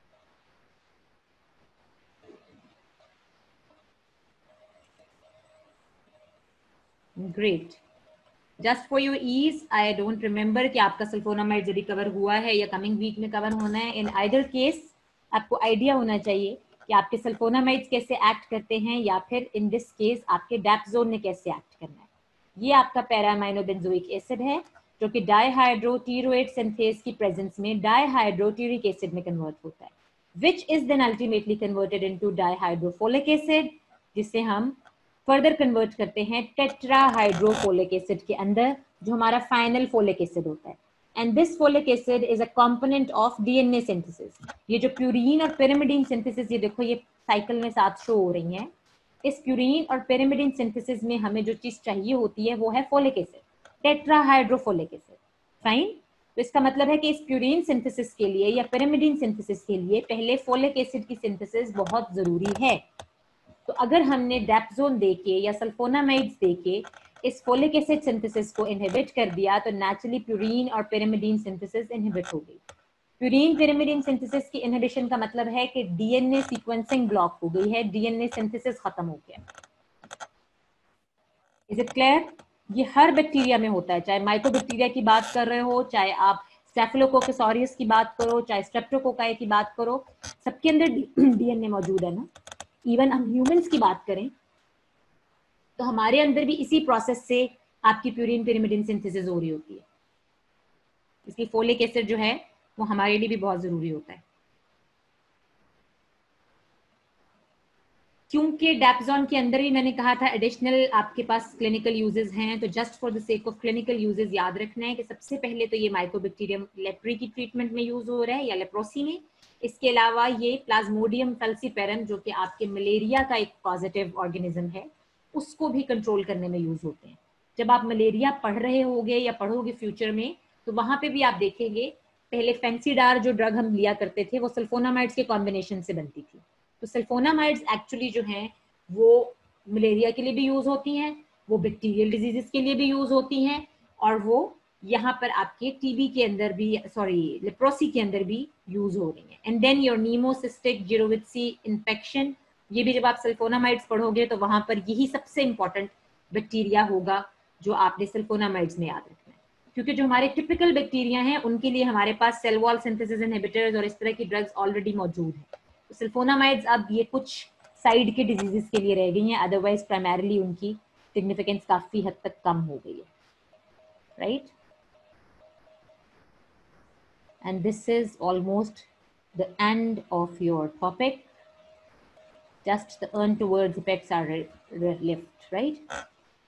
Great. Just for your ease, I don't remember कि आपका सल्फोनामाइड यदि कवर हुआ है या कमिंग वीक में कवर होना है। इन आइदर केस आपको आइडिया होना चाहिए कि आपके सल्फोनामाइड्स कैसे एक्ट करते हैं, या फिर इन दिस केस आपके डैप्सोन ने कैसे एक्ट करना है। ये आपका पैरामाइनोबेंजोइक एसिड है जो कि डाईहाइड्रोटीरोएट सिंथेज की प्रेजेंस में डाईहाइड्रोट्यूरिक एसिड में कन्वर्ट होता है, which is then ultimately converted into dihydrofolic acid, जिसे हम फर्दर कन्वर्ट करते हैं टेट्राहाइड्रोफोलिक एसिड के अंदर, जो हमारा फाइनल फोलिक एसिड होता है। And this folic acid is a component of DNA synthesis. ये जो प्यूरीन और पिरिमिडीन सिंथेसिस, ये देखो ये साइकिल में साथ शो हो रही हैं, इस प्यूरीन और पिरिमिडीन सिंथेसिस में हमें जो चीज चाहिए होती है वो है folic acid, tetrahydrofolic acid. Fine. तो इसका मतलब है कि इस प्यूरीन सिंथेसिस के लिए या पिरिमिडीन सिंथेसिस के लिए पहले फोलिक एसिड की सिंथेसिस बहुत जरूरी है। तो अगर हमने डैप्सोन देके या सल्फोनामाइड्स देके इस फोलिक एसिड सिंथेसिस को इनहिबिट कर दिया तो नेचुरली प्यूरीन और पिरिमिडीन सिंथेसिस इनहिबिट हो गई। प्यूरीन पिरिमिडीन सिंथेसिस की इनहिबिशन का मतलब है कि डीएनए सीक्वेंसिंग ब्लॉक हो गई है, डीएनए सिंथेसिस खत्म हो गया। Is it clear? ये हर बैक्टीरिया में होता है, चाहे माइकोबैक्टीरिया की बात कर रहे हो, चाहे आप स्टेफिलोकोकस ऑरियस की बात करो, चाहे स्ट्रेप्टोकोकाई की बात करो, सबके अंदर डीएनए मौजूद है ना। इवन हम ह्यूमंस की बात करें तो हमारे अंदर भी इसी प्रोसेस से आपकी प्यूरीन पिरिमिडीन सिंथेसिस हो रही होती है। इसलिए फोलिक एसिड जो है वो हमारे लिए भी बहुत जरूरी होता है। क्योंकि डैप्सोन के अंदर भी मैंने कहा था एडिशनल आपके पास क्लिनिकल यूजेस हैं, तो just for the sake of clinical uses याद रखना है कि सबसे पहले तो ये माइकोबैक्टीरियम लेप्री की ट्रीटमेंट में यूज हो रहा है या लेप्रोसी में। इसके अलावा ये प्लाज्मोडियम फैल्सीपेरम जो कि आपके मलेरिया का एक पॉजिटिव ऑर्गेनिज्म है, उसको भी कंट्रोल करने में यूज होते हैं। जब आप मलेरिया पढ़ रहे होगे या पढ़ोगे फ्यूचर में, तो वहां पे भी आप देखेंगे पहले फेंसीडार जो ड्रग हम लिया करते थे वो सल्फोनामाइड्स के कॉम्बिनेशन से बनती थी। तो सल्फोनामाइड्स एक्चुअली जो हैं वो मलेरिया के लिए भी यूज होती हैं, वो बैक्टीरियल डिजीजेस के लिए भी यूज होती हैं, और वो यहाँ पर आपके टीबी के अंदर भी, सॉरी लेप्रोसी के अंदर भी यूज हो रही है। And then your pneumocystis jirovecii infection, ये भी जब आप सल्फोनामाइड्स पढ़ोगे तो वहां पर यही सबसे इंपॉर्टेंट बैक्टीरिया होगा जो आपने सल्फोनामाइड्स में याद रखना है, क्योंकि जो हमारे टिपिकल बैक्टीरिया हैं उनके लिए हमारे पास सेल वॉल सिंथेसिस इनहिबिटर्स और इस तरह की ड्रग्स ऑलरेडी मौजूद हैं। तो सल्फोनामाइड्स अब ये कुछ साइड के डिजीजेस के लिए रह गई हैं, अदरवाइज प्राइमरीली उनकी सिग्निफिकेंस काफी हद तक कम हो गई है, right. And this is almost the end of your topic. Just the untoward effects are left, right?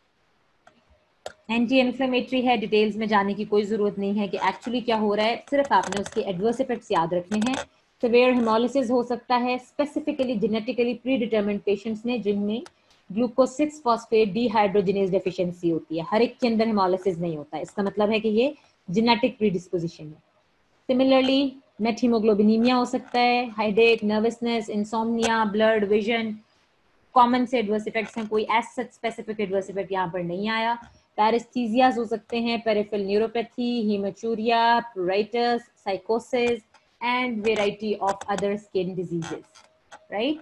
Anti inflammatory है, डिटेल्स में जाने की कोई जरूरत नहीं है कि एक्चुअली क्या हो रहा है, सिर्फ आपने उसके एडवर्स इफेक्ट्स याद रखने हैं। सिवियर हेमोलिसिस हो सकता है, specifically genetically pre determined patients में जिनमें ग्लूकोज 6 फॉस्फेट डीहाइड्रोजिनेज डेफिशिएंसी होती है। हर एक के अंदर हेमोलिसिस नहीं होता है, इसका मतलब है कि ये जेनेटिक प्रीडिस्पोजिशन है। सिमिलरली मेट हीमोग्लोबिनीमिया हो सकता है, headache, nervousness, insomnia, blurred vision, common से एडवर्स इफेक्ट्स हैं, कोई as such specific adverse effect यहाँ पर नहीं आया। पैरेस्थीसियास हो सकते हैं, पेरिफेरल न्यूरोपैथी, हीमोचूरिया, प्रूराइटिस, साइकोसिस and variety of other skin diseases, right.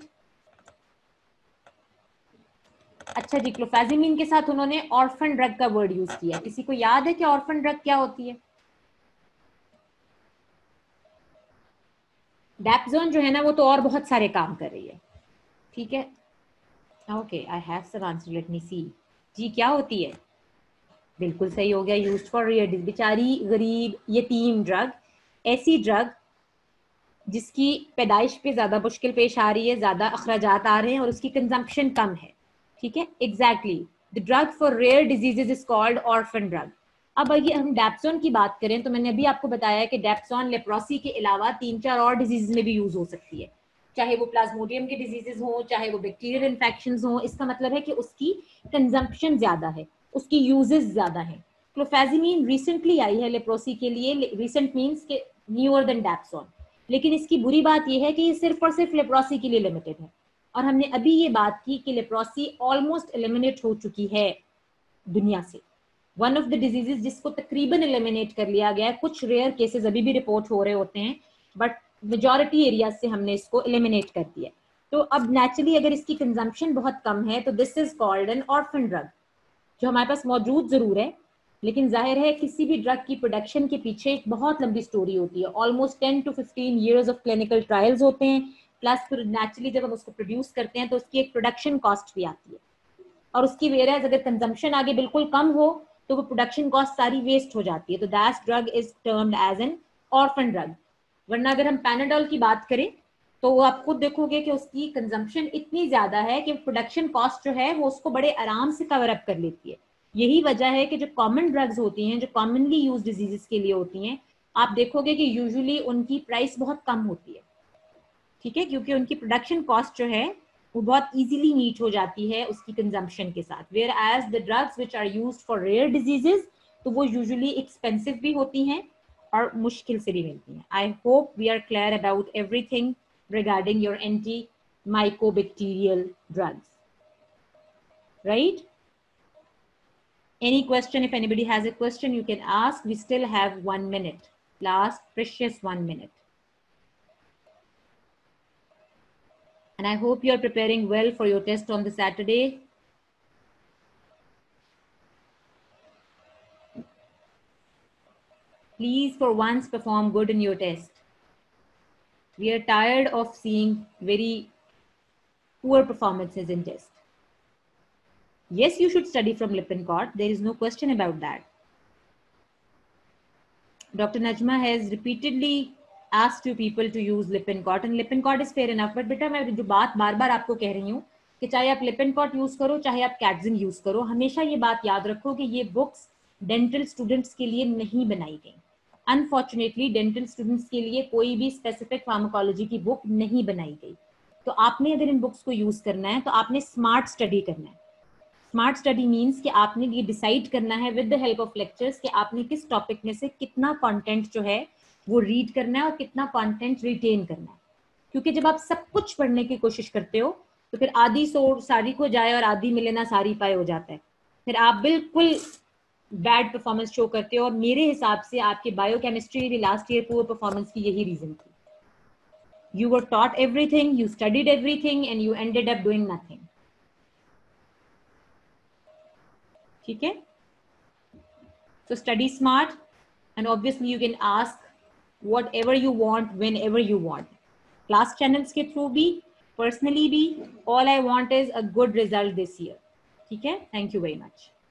अच्छा जी, क्लोफेजिमिन के साथ उन्होंने ऑर्फन ड्रग का वर्ड यूज किया। किसी को याद है कि ऑर्फन ड्रग क्या होती है? डैप्सोन जो है ना वो तो और बहुत सारे काम कर रही है, ठीक है। Okay, I have some answer, let me see. जी क्या होती है? बिल्कुल सही हो गया, यूज्ड फॉर रेयर डिजीज। बेचारी गरीब यतीम ड्रग, ऐसी ड्रग जिसकी पैदाइश पे ज्यादा मुश्किल पेश आ रही है, ज्यादा अखराजात आ रहे हैं और उसकी कंजम्पशन कम है, ठीक है। Exactly, the drug for rare diseases is called orphan drug. अब अगर हम डैप्सोन की बात करें तो मैंने अभी आपको बताया कि डैप्सोन लेप्रोसी के अलावा 3-4 और डिजीज में भी यूज हो सकती है, चाहे वो प्लाज्मोडियम के डिजीजेस हो, चाहे वो बैक्टीरियल इन्फेक्शंस हो। इसका मतलब है कि उसकी कंजम्पशन ज्यादा है, उसकी यूजेस ज्यादा है। क्लोफेजिमिन रिसेंटली आई है लेप्रोसी के लिए, रिसेंट मीन्स के न्यूअर देन डैप्सोन, लेकिन इसकी बुरी बात यह है कि ये सिर्फ और सिर्फ लेप्रोसी के लिए लिमिटेड है। और हमने अभी ये बात की कि लेप्रोसी ऑलमोस्ट एलिमिनेट हो चुकी है दुनिया से। वन ऑफ द डिजीजेस जिसको तकरीबन एलिमिनेट कर लिया गया है, कुछ रेयर केसेस अभी भी रिपोर्ट हो रहे होते हैं, बट मेजॉरिटी एरिया से हमने इसको एलिमिनेट कर दिया। तो अब नेचुरली अगर इसकी कंजम्पशन बहुत कम है तो this is called an orphan drug, जो हमारे पास मौजूद जरूर है, लेकिन जाहिर है किसी भी ड्रग की प्रोडक्शन के पीछे एक बहुत लंबी स्टोरी होती है। Almost 10 to 15 years of clinical trials होते हैं, प्लस फिर नेचुरली जब हम उसको प्रोड्यूस करते हैं तो उसकी एक प्रोडक्शन कॉस्ट भी आती है, और उसकी वेराज अगर कंजम्पशन आगे बिल्कुल कम हो तो वो प्रोडक्शन कॉस्ट सारी वेस्ट हो जाती है। तो that drug is termed as an orphan drug. वरना अगर हम पैनाडोल की बात करें तो आप खुद देखोगे कि उसकी कंजम्पशन इतनी ज्यादा है कि प्रोडक्शन कॉस्ट जो है वो उसको बड़े आराम से कवर अप कर लेती है। यही वजह है कि जो कॉमन ड्रग्स होती हैं, जो कॉमनली यूज डिजीजेस के लिए होती हैं, आप देखोगे कि यूजुअली उनकी प्राइस बहुत कम होती है, ठीक है, क्योंकि उनकी प्रोडक्शन कॉस्ट जो है वो बहुत इजीली मीट हो जाती है उसकी कंजम्पशन के साथ। Whereas the drugs which are used for rare diseases तो वो यूजुअली एक्सपेंसिव भी होती हैं और मुश्किल से भी मिलती हैं। I hope we are clear about everything regarding your antimycobacterial drugs, right? Any question? If anybody has a question, you can ask. We still have 1 minute, last precious 1 minute. And I hope you are preparing well for your test on the Saturday. Please for once perform good in your test. We are tired of seeing very poor performances in test. Yes, you should study from Lippincott. There is no question about that. Dr. Najma has repeatedly asked few people to use Lippincott, and Lippincott is fair enough. But बेटा मैं जो बात बार बार आपको कह रही हूँ कि चाहे आप Lippincott यूज करो चाहे आप Katzin यूज करो, हमेशा ये बात याद रखो कि ये बुक्स डेंटल स्टूडेंट्स के लिए नहीं बनाई गई। अनफॉर्चुनेटली डेंटल स्टूडेंट्स के लिए कोई भी स्पेसिफिक फार्माकोलॉजी की बुक नहीं बनाई गई। तो आपने अगर इन बुक्स को यूज करना है तो आपने स्मार्ट स्टडी करना है। स्मार्ट स्टडी मीन्स कि आपने ये डिसाइड करना है with the help of lectures कि आपने किस टॉपिक में से कितना कंटेंट जो है वो रीड करना है और कितना कंटेंट रिटेन करना है। क्योंकि जब आप सब कुछ पढ़ने की कोशिश करते हो तो फिर आधी सो सारी को जाए और आधी मिले ना सारी पाए हो जाता है। फिर आप बिल्कुल बैड परफॉर्मेंस शो करते हो, और मेरे हिसाब से आपके बायोकेमिस्ट्री भी लास्ट ईयर पुअर परफॉर्मेंस की यही रीजन थी. You were taught everything, you studied everything, and you ended up doing nothing. ठीक है? So study smart, and obviously you can ask whatever you want whenever you want. Class channels के through भी, personally भी, all I want is a good result this year. ठीक है? Thank you very much.